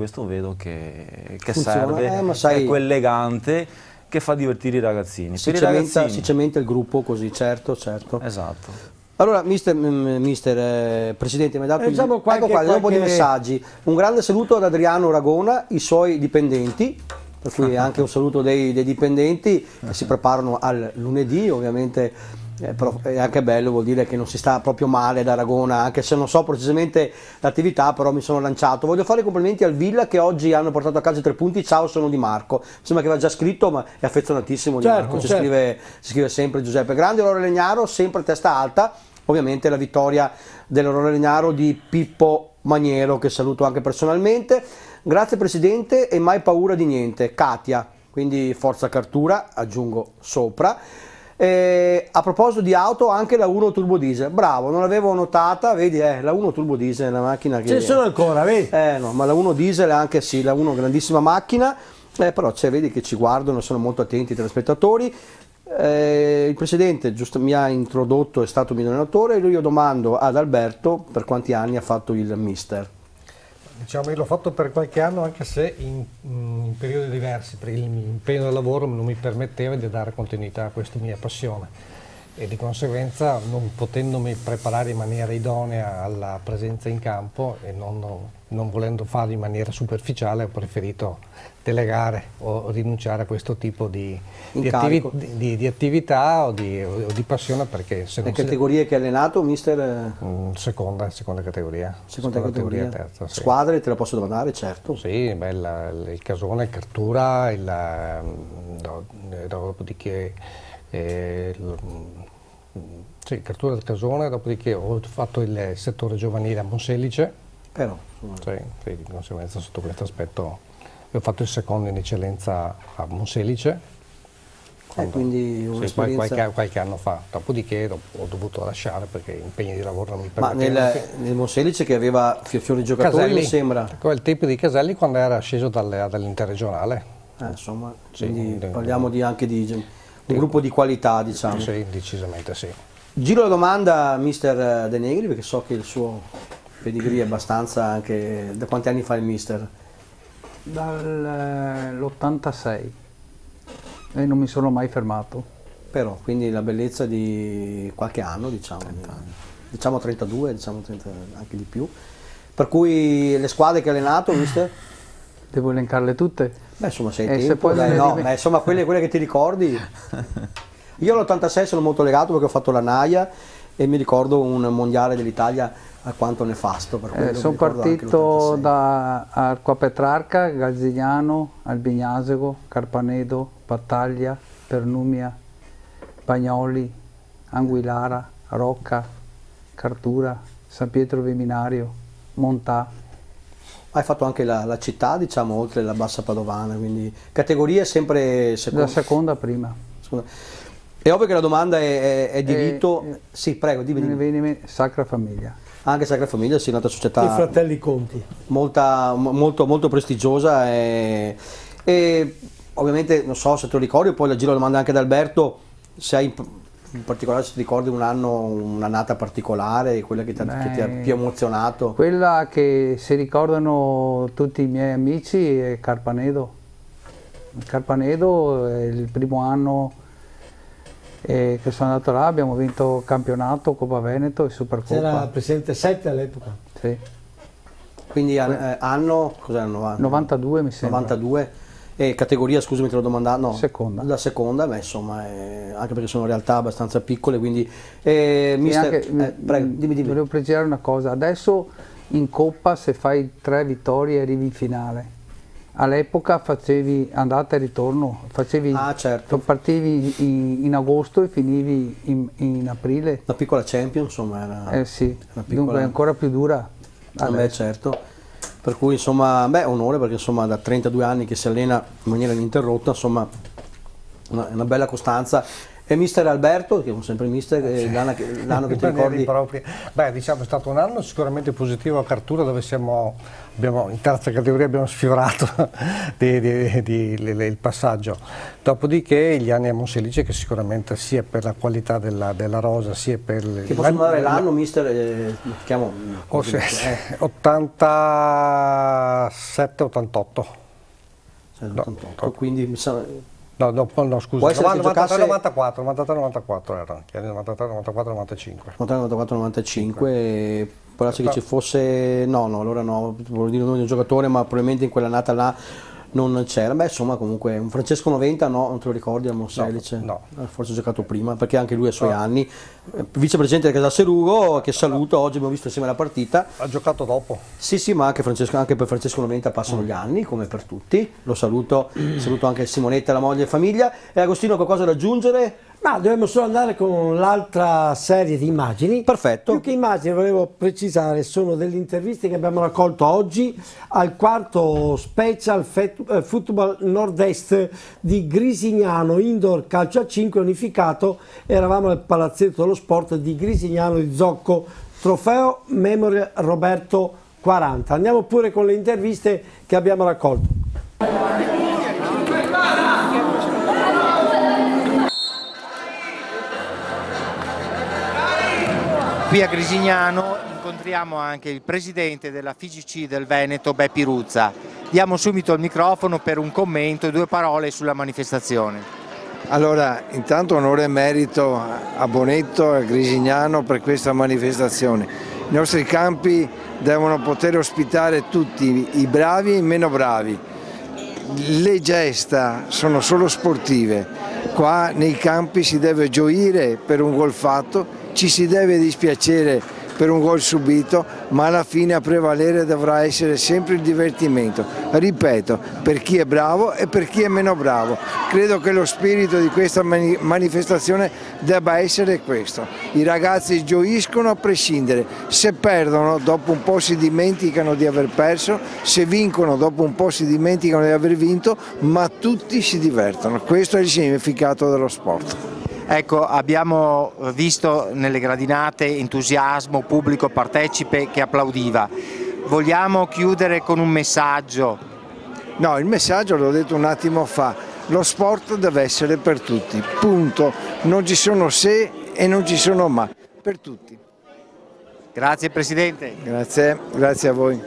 che serve, è quell'elegante che fa divertire i ragazzini. Si cementa il gruppo così, certo. Esatto. Allora, mister Presidente, mi ha dato ecco qua, un po' di messaggi. Un grande saluto ad Adriano Ragona, i suoi dipendenti, per cui anche un saluto dei dipendenti che si preparano al lunedì, ovviamente. Però è anche bello, vuol dire che non si sta proprio male ad Aragona, anche se non so precisamente l'attività, però mi sono lanciato. Voglio fare i complimenti al Villa che oggi hanno portato a casa i 3 punti. Ciao, sono Di Marco. Sembra che aveva già scritto, ma è affezionatissimo Di Marco, ci scrive sempre Giuseppe. Grande Aurora Legnaro, sempre testa alta. Ovviamente la vittoria dell'Aurora Legnaro di Pippo Maniero, che saluto anche personalmente. Grazie Presidente e mai paura di niente. Katia, quindi forza Cartura, aggiungo sopra. A proposito di auto, anche la 1 turbo diesel, bravo, non l'avevo notata, vedi, la 1 turbo diesel è una macchina che... Ce ne sono ancora, vedi? No, ma la 1 diesel anche sì, la 1 grandissima macchina, però vedi che ci guardano, sono molto attenti i telespettatori. Il Presidente giusto mi ha introdotto, è stato mio allenatore, e io domando ad Alberto per quanti anni ha fatto il mister. Diciamo, io l'ho fatto per qualche anno, anche se in periodi diversi, perché l'impegno del lavoro non mi permetteva di dare continuità a questa mia passione e di conseguenza, non potendomi preparare in maniera idonea alla presenza in campo e non volendo farlo in maniera superficiale, ho preferito delegare o rinunciare a questo tipo di attività o di passione, perché se le categorie che ha allenato, mister? Seconda categoria. Seconda categoria, terza, sì. Squadre te la posso domandare, certo. Sì, il Casone, il Cartura, dopodiché sì, Cartura del Casone, dopodiché ho fatto il settore giovanile a Monselice. Però sì, di conseguenza sotto questo aspetto ho fatto il secondo in eccellenza a Monselice, quindi un'esperienza... qualche anno fa, dopodiché ho dovuto lasciare perché impegni di lavoro non mi permettevano. Ma nel Monselice che aveva fiori giocatori, Caselli, mi sembra? Il tipo di Caselli quando era sceso dall'interregionale. Insomma, quindi parliamo anche di un gruppo di qualità, diciamo. Sì, decisamente sì. Giro la domanda a mister De Negri, perché so che il suo pedigree è abbastanza anche... Da quanti anni fa il mister? Dall'86 e non mi sono mai fermato. Però, quindi la bellezza di qualche anno, diciamo 32, diciamo 30, anche di più. Per cui le squadre che ha allenato, mister? Devo elencarle tutte? Beh, insomma, sei tempo, insomma, quelle che ti ricordi. Io all'86 sono molto legato perché ho fatto la Naia e mi ricordo un mondiale dell'Italia alquanto nefasto. Sono partito da Arqua Petrarca, Galzignano, Albignasego, Carpanedo, Battaglia, Pernumia, Bagnoli, Anguillara, Rocca, Cartura, San Pietro Viminario, Montà. Hai fatto anche la città, diciamo, oltre la Bassa Padovana, quindi categorie sempre seconda. La seconda prima. È ovvio che la domanda è diritto... sì, prego, dimmi. Sacra Famiglia. anche Sacra Famiglia, sì, è un'altra società. I fratelli Conti. Molto prestigiosa e ovviamente non so se te lo ricordi, poi la giro la domanda anche ad Alberto, se hai in particolare, se ti ricordi un anno, un'annata particolare, quella che ti ha più emozionato. Quella che si ricordano tutti i miei amici è Carpanedo. Carpanedo è il primo anno che sono andato là, abbiamo vinto campionato, Coppa Veneto e Supercoppa. C'era presidente 7 all'epoca. Sì. Quindi anno, cos'era? 92 mi sembra. 92. E categoria, scusami, te l'ho domandato, no? Seconda. La seconda, beh, insomma, anche perché sono realtà abbastanza piccole, quindi... mister, prego, dimmi. Volevo precisare una cosa, adesso in Coppa se fai 3 vittorie arrivi in finale. All'epoca facevi andata e ritorno, certo. Partivi in agosto e finivi in aprile. Una piccola Champions, insomma, era... sì, una piccola... dunque è ancora più dura. Beh, certo. Per cui insomma, onore, perché insomma da 32 anni che si allena in maniera ininterrotta, insomma una bella costanza. E mister Alberto, che è sempre mister, l'anno che ti ricordi? Beh, diciamo è stato un anno sicuramente positivo a Cartura, dove in terza categoria abbiamo sfiorato il passaggio. Dopodiché gli anni a Monselice, che sicuramente sia per la qualità della rosa, sia per... Che possiamo dare l'anno, mister? Chiamo... 87-88. Quindi mi sa... No, scusa, 93-94 era, 93-94-95. 93-94-95, può essere che ci fosse, no, allora no, volevo dire il nome di un giocatore, ma probabilmente in quell'annata là non c'era. Beh, insomma, comunque un Francesco 90, no, non te lo ricordi a Monselice? No. Forse ha giocato prima, perché anche lui ha i suoi anni. Vicepresidente del Casalserugo, che saluto, oggi abbiamo visto insieme la partita. Ha giocato dopo. Sì, ma anche per Francesco 90 passano gli anni, come per tutti. Lo saluto anche Simonetta, la moglie e famiglia. E Agostino, qualcosa da aggiungere? Ma dobbiamo solo andare con l'altra serie di immagini. Perfetto. Più che immagini, volevo precisare, sono delle interviste che abbiamo raccolto oggi al quarto Special Football Nord-Est di Grisignano, indoor calcio a 5 unificato. Eravamo al Palazzetto dello Sport di Grisignano di Zocco, trofeo Memoria Roberto 40. Andiamo pure con le interviste che abbiamo raccolto. Qui a Grisignano incontriamo anche il presidente della FIGC del Veneto, Beppi Ruzza. Diamo subito il microfono per un commento e 2 parole sulla manifestazione. Allora, intanto onore e merito a Bonetto e a Grisignano per questa manifestazione. I nostri campi devono poter ospitare tutti, i bravi e i meno bravi. Le gesta sono solo sportive. Qua nei campi si deve gioire per un gol fatto, ci si deve dispiacere per un gol subito, ma alla fine a prevalere dovrà essere sempre il divertimento. Ripeto, per chi è bravo e per chi è meno bravo. Credo che lo spirito di questa manifestazione debba essere questo. I ragazzi gioiscono a prescindere. Se perdono, dopo un po' si dimenticano di aver perso, se vincono, dopo un po' si dimenticano di aver vinto, ma tutti si divertono. Questo è il significato dello sport. Ecco, abbiamo visto nelle gradinate entusiasmo, pubblico partecipe che applaudiva. Vogliamo chiudere con un messaggio? No, il messaggio l'ho detto un attimo fa, lo sport deve essere per tutti, punto. Non ci sono se e non ci sono ma, per tutti. Grazie Presidente. Grazie a voi.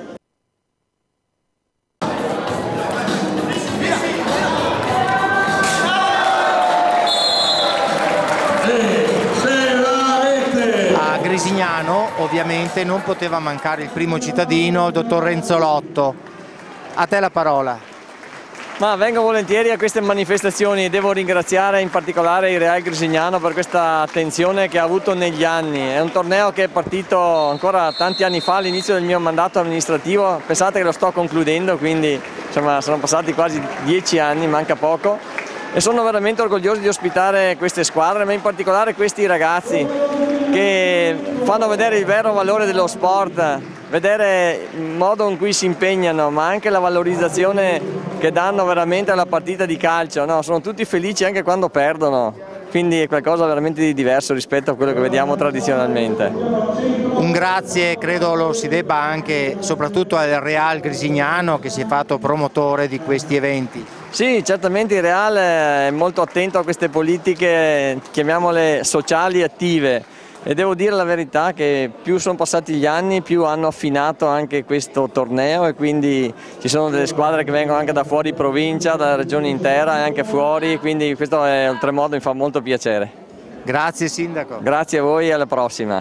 Grisignano ovviamente non poteva mancare il primo cittadino, il dottor Renzolotto. A te la parola. Ma vengo volentieri a queste manifestazioni, devo ringraziare in particolare il Real Grisignano per questa attenzione che ha avuto negli anni. È un torneo che è partito ancora tanti anni fa, all'inizio del mio mandato amministrativo, pensate che lo sto concludendo, quindi insomma sono passati quasi 10 anni, manca poco. E sono veramente orgoglioso di ospitare queste squadre, ma in particolare questi ragazzi che fanno vedere il vero valore dello sport, vedere il modo in cui si impegnano, ma anche la valorizzazione che danno veramente alla partita di calcio. No, sono tutti felici anche quando perdono. quindi è qualcosa veramente di diverso rispetto a quello che vediamo tradizionalmente. Un grazie credo lo si debba anche soprattutto al Real Grisignano che si è fatto promotore di questi eventi. Sì, certamente il Real è molto attento a queste politiche, chiamiamole sociali attive, e devo dire la verità che più sono passati gli anni più hanno affinato anche questo torneo, e quindi ci sono delle squadre che vengono anche da fuori provincia, dalla regione intera e anche fuori, quindi questo è oltremodo mi fa molto piacere. Grazie Sindaco. Grazie a voi e alla prossima.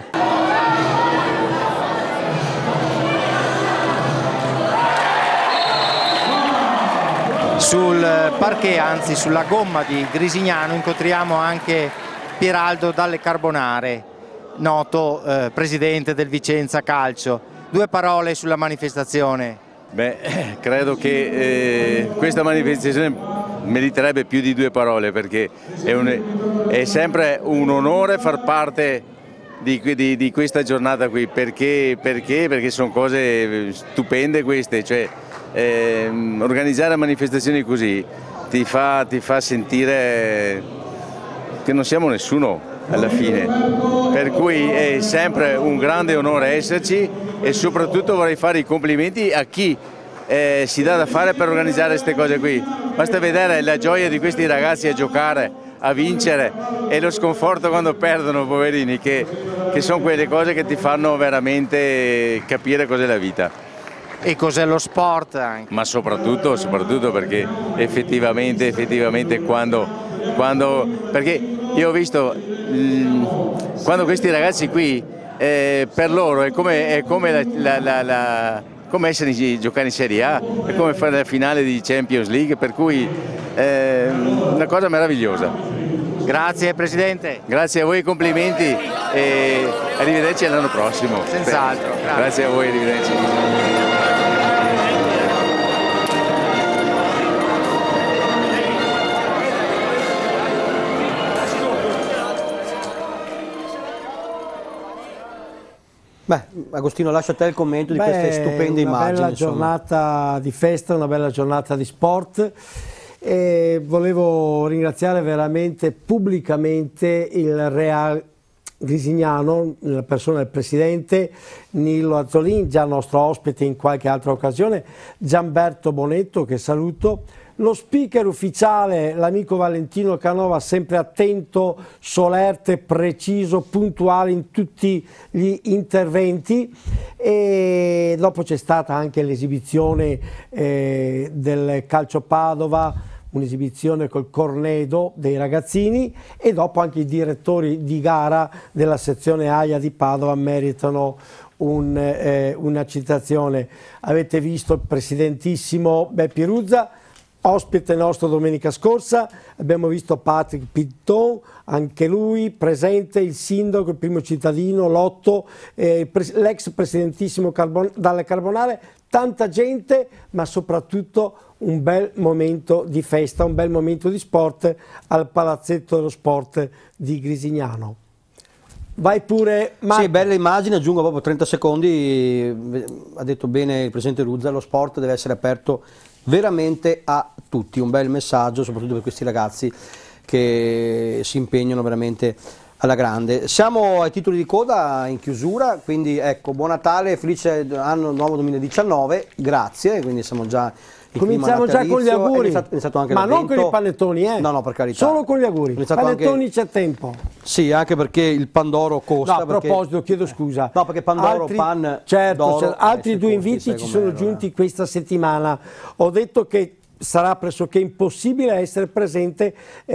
Sul parquet, anzi sulla gomma di Grisignano, incontriamo anche Pieraldo Dalle Carbonare, noto presidente del Vicenza Calcio. Due parole sulla manifestazione. Beh, credo che questa manifestazione meriterebbe più di due parole, perché è sempre un onore far parte di questa giornata qui, perché sono cose stupende queste, cioè organizzare manifestazioni così ti fa sentire che non siamo nessuno alla fine, per cui è sempre un grande onore esserci, e soprattutto vorrei fare i complimenti a chi si dà da fare per organizzare queste cose qui. Basta vedere la gioia di questi ragazzi a giocare, a vincere, e lo sconforto quando perdono, poverini, che sono quelle cose che ti fanno veramente capire cos'è la vita. E cos'è lo sport anche. Ma soprattutto perché effettivamente perché io ho visto quando questi ragazzi qui per loro è come giocare in Serie A, è come fare la finale di Champions League, per cui è una cosa meravigliosa. Grazie Presidente. Grazie a voi, complimenti e arrivederci l'anno prossimo. Senz'altro. Grazie a voi, arrivederci. Beh, Agostino, lascio a te il commento di queste stupende immagini. Una bella giornata di festa, una bella giornata di sport, e volevo ringraziare veramente pubblicamente il Real Grisignano, nella persona del presidente Nillo Azzolin, già nostro ospite in qualche altra occasione, Gianberto Bonetto, che saluto, lo speaker ufficiale, l'amico Valentino Canova, sempre attento, solerte, preciso, puntuale in tutti gli interventi, e dopo c'è stata anche l'esibizione del Calcio Padova, un'esibizione col cornedo dei ragazzini, e dopo anche i direttori di gara della sezione AIA di Padova meritano una citazione. Avete visto il presidentissimo Beppi Ruzza, ospite nostro domenica scorsa, abbiamo visto Patrick Pitton, anche lui presente, il sindaco, il primo cittadino, Lotto, l'ex presidentissimo Dalle Carbonare, tanta gente, ma soprattutto un bel momento di festa, un bel momento di sport al Palazzetto dello Sport di Grisignano. Vai pure, Marco. Sì, belle immagini, aggiungo proprio 30 secondi, ha detto bene il presidente Ruzza, lo sport deve essere aperto veramente a tutti, un bel messaggio soprattutto per questi ragazzi che si impegnano veramente alla grande. Siamo ai titoli di coda in chiusura, quindi ecco, buon Natale, felice anno nuovo 2019, grazie, quindi siamo già in cominciamo già con gli auguri, anche ma non con i panettoni, no, per carità, solo con gli auguri, panettoni anche... c'è tempo. Sì, anche perché il Pandoro costa. No, a proposito, chiedo scusa. No, perché Pandoro, pan certo, altri due inviti ci sono giunti questa settimana. Ho detto che sarà pressoché impossibile essere presente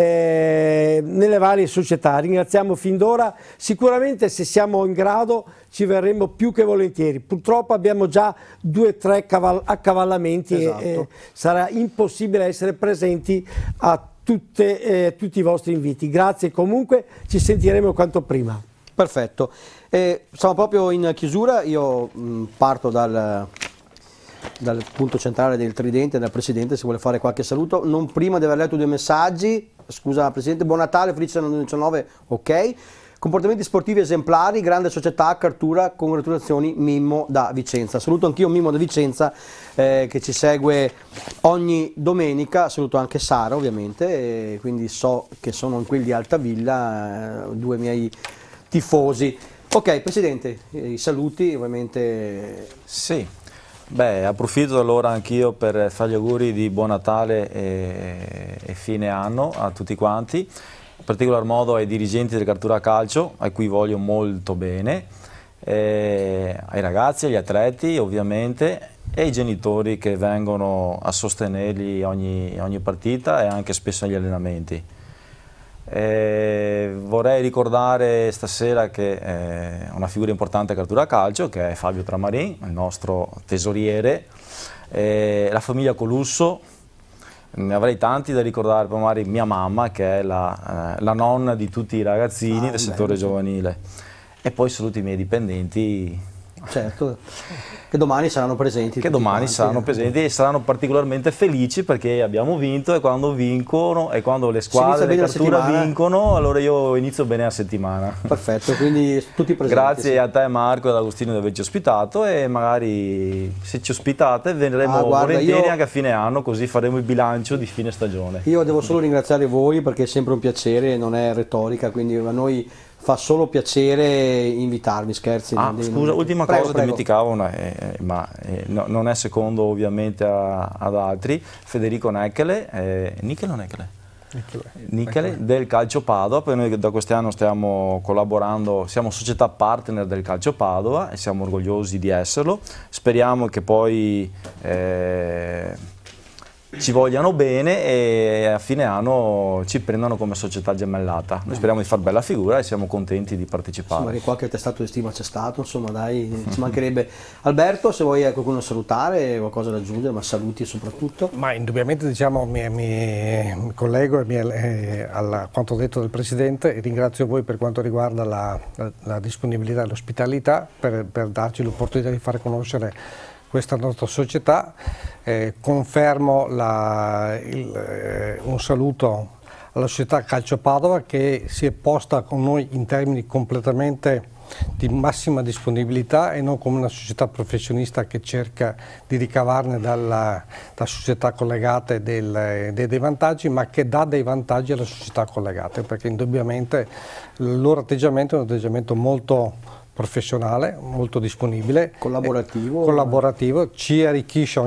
nelle varie società. Ringraziamo fin d'ora, sicuramente se siamo in grado ci verremo più che volentieri. Purtroppo abbiamo già 2 o 3 accavallamenti, esatto, e sarà impossibile essere presenti a tutti i vostri inviti. Grazie comunque, ci sentiremo quanto prima. Perfetto, siamo proprio in chiusura, io parto dal punto centrale del tridente, dal Presidente, se vuole fare qualche saluto, non prima di aver letto 2 messaggi. Scusa Presidente, buon Natale, felice anno 2019, ok. comportamenti sportivi esemplari, grande società, Cartura, congratulazioni Mimmo da Vicenza. Saluto anch'io Mimmo da Vicenza che ci segue ogni domenica, saluto anche Sara ovviamente, quindi so che sono in quelli di Altavilla, due miei tifosi. Ok, Presidente, i saluti ovviamente. Sì, beh, approfitto allora anch'io per fare gli auguri di buon Natale e fine anno a tutti quanti, in particolar modo ai dirigenti del Cartura Calcio, a cui voglio molto bene, ai ragazzi, agli atleti ovviamente, e ai genitori che vengono a sostenerli ogni partita e anche spesso agli allenamenti. Vorrei ricordare stasera che una figura importante a Cartura Calcio, che è Fabio Tramarin, il nostro tesoriere, la famiglia Colusso. Ne avrei tanti da ricordare, poi magari mia mamma, che è la nonna di tutti i ragazzini del settore giovanile, e poi saluto i miei dipendenti. Certo, che domani saranno presenti. Che domani saranno presenti e saranno particolarmente felici perché abbiamo vinto, e quando vincono e quando le squadre di Cartura vincono, allora io inizio bene la settimana. Perfetto, quindi tutti presenti. Grazie a te Marco e ad Agostino di averci ospitato, e magari se ci ospitate verremo volentieri anche a fine anno, così faremo il bilancio di fine stagione. Io devo solo ringraziare voi perché è sempre un piacere, non è retorica, quindi a noi fa solo piacere invitarvi, scherzi. Scusa, ultima cosa, dimenticavo, ma non è secondo ovviamente ad altri, Federico Necchele, Necchele del Calcio Padova, poi noi da quest'anno stiamo collaborando, siamo società partner del Calcio Padova e siamo orgogliosi di esserlo, speriamo che poi ci vogliano bene e a fine anno ci prendano come società gemellata. Noi speriamo di far bella figura e siamo contenti di partecipare. Insomma, qualche testato di stima c'è stato, insomma dai, ci mancherebbe. Alberto, se vuoi qualcuno salutare, qualcosa da aggiungere, ma saluti soprattutto. Ma indubbiamente diciamo mi collego a quanto detto del Presidente, e ringrazio voi per quanto riguarda la disponibilità e l'ospitalità per darci l'opportunità di fare conoscere questa nostra società. Confermo un saluto alla società Calcio Padova, che si è posta con noi in termini completamente di massima disponibilità e non come una società professionista che cerca di ricavarne da società collegate dei vantaggi, ma che dà dei vantaggi alle società collegate, perché indubbiamente il loro atteggiamento è un atteggiamento molto professionale, molto disponibile, collaborativo, ci arricchisce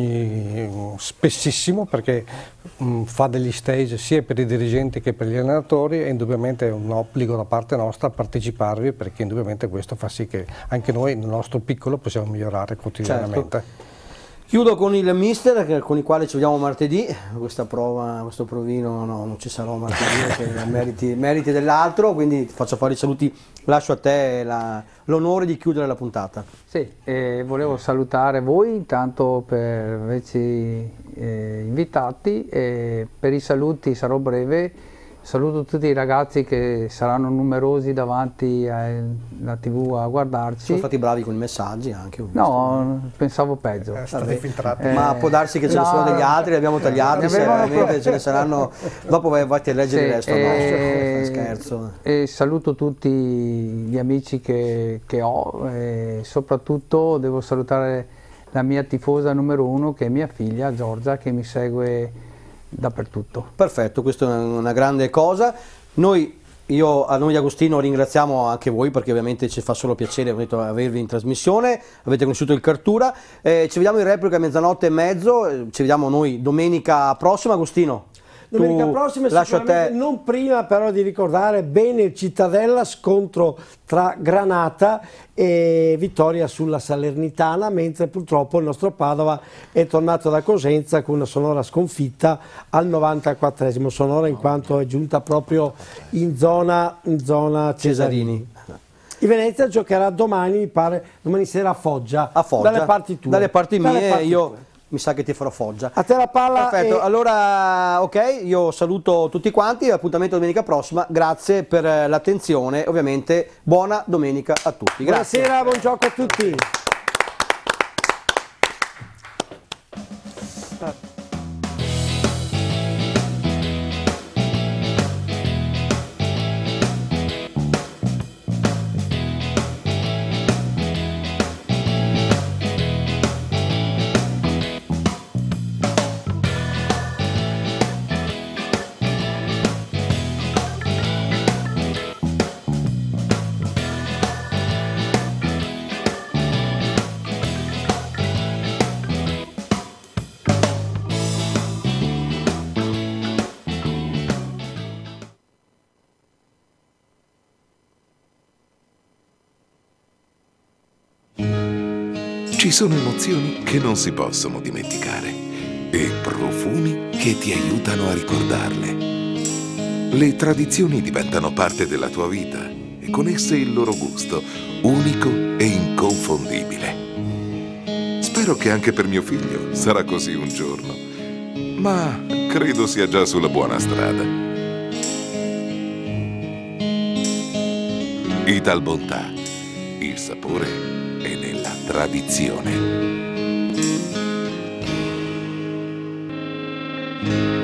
spessissimo, perché fa degli stage sia per i dirigenti che per gli allenatori, e indubbiamente è un obbligo da parte nostra parteciparvi, perché indubbiamente questo fa sì che anche noi nel nostro piccolo possiamo migliorare quotidianamente. Certo. Chiudo con il mister con il quale ci vediamo martedì. Questa prova, questo provino non ci sarò martedì perché meriti dell'altro, quindi ti faccio fare i saluti, lascio a te l'onore di chiudere la puntata. Sì, volevo salutare voi intanto per averci invitati, e per i saluti sarò breve. Saluto tutti i ragazzi che saranno numerosi davanti alla TV a guardarci. Sono stati bravi con i messaggi anche. No, pensavo peggio. Ma può darsi che ce ne sono degli altri, li abbiamo tagliati, se ce ne saranno. Dopo vai a leggere il resto. No, scherzo. E saluto tutti gli amici che ho, e soprattutto devo salutare la mia tifosa numero 1, che è mia figlia Giorgia, che mi segue dappertutto. Perfetto, questa è una grande cosa. A nome di Agostino ringraziamo anche voi, perché ovviamente ci fa solo piacere avervi in trasmissione, avete conosciuto il Cartura, ci vediamo in replica a 00:30, ci vediamo noi domenica prossima. Agostino, domenica prossima, lascio a te. Non prima però di ricordare bene il Cittadella, scontro tra Granata e vittoria sulla Salernitana, mentre purtroppo il nostro Padova è tornato da Cosenza con una sonora sconfitta al 94esimo, sonora in quanto è giunta proprio in zona Cesarini. Il Venezia giocherà domani, mi pare, domani sera a Foggia. Dalle parti tue. Dalle parti mie, io mi sa che ti farò Foggia. A te la palla. Perfetto, allora ok, io saluto tutti quanti, appuntamento domenica prossima, grazie per l'attenzione, ovviamente buona domenica a tutti. Grazie. Buonasera, buon gioco a tutti. Ci sono emozioni che non si possono dimenticare e profumi che ti aiutano a ricordarle. Le tradizioni diventano parte della tua vita e con esse il loro gusto, unico e inconfondibile. Spero che anche per mio figlio sarà così un giorno, ma credo sia già sulla buona strada. Italbontà, il sapore è nella tradizione.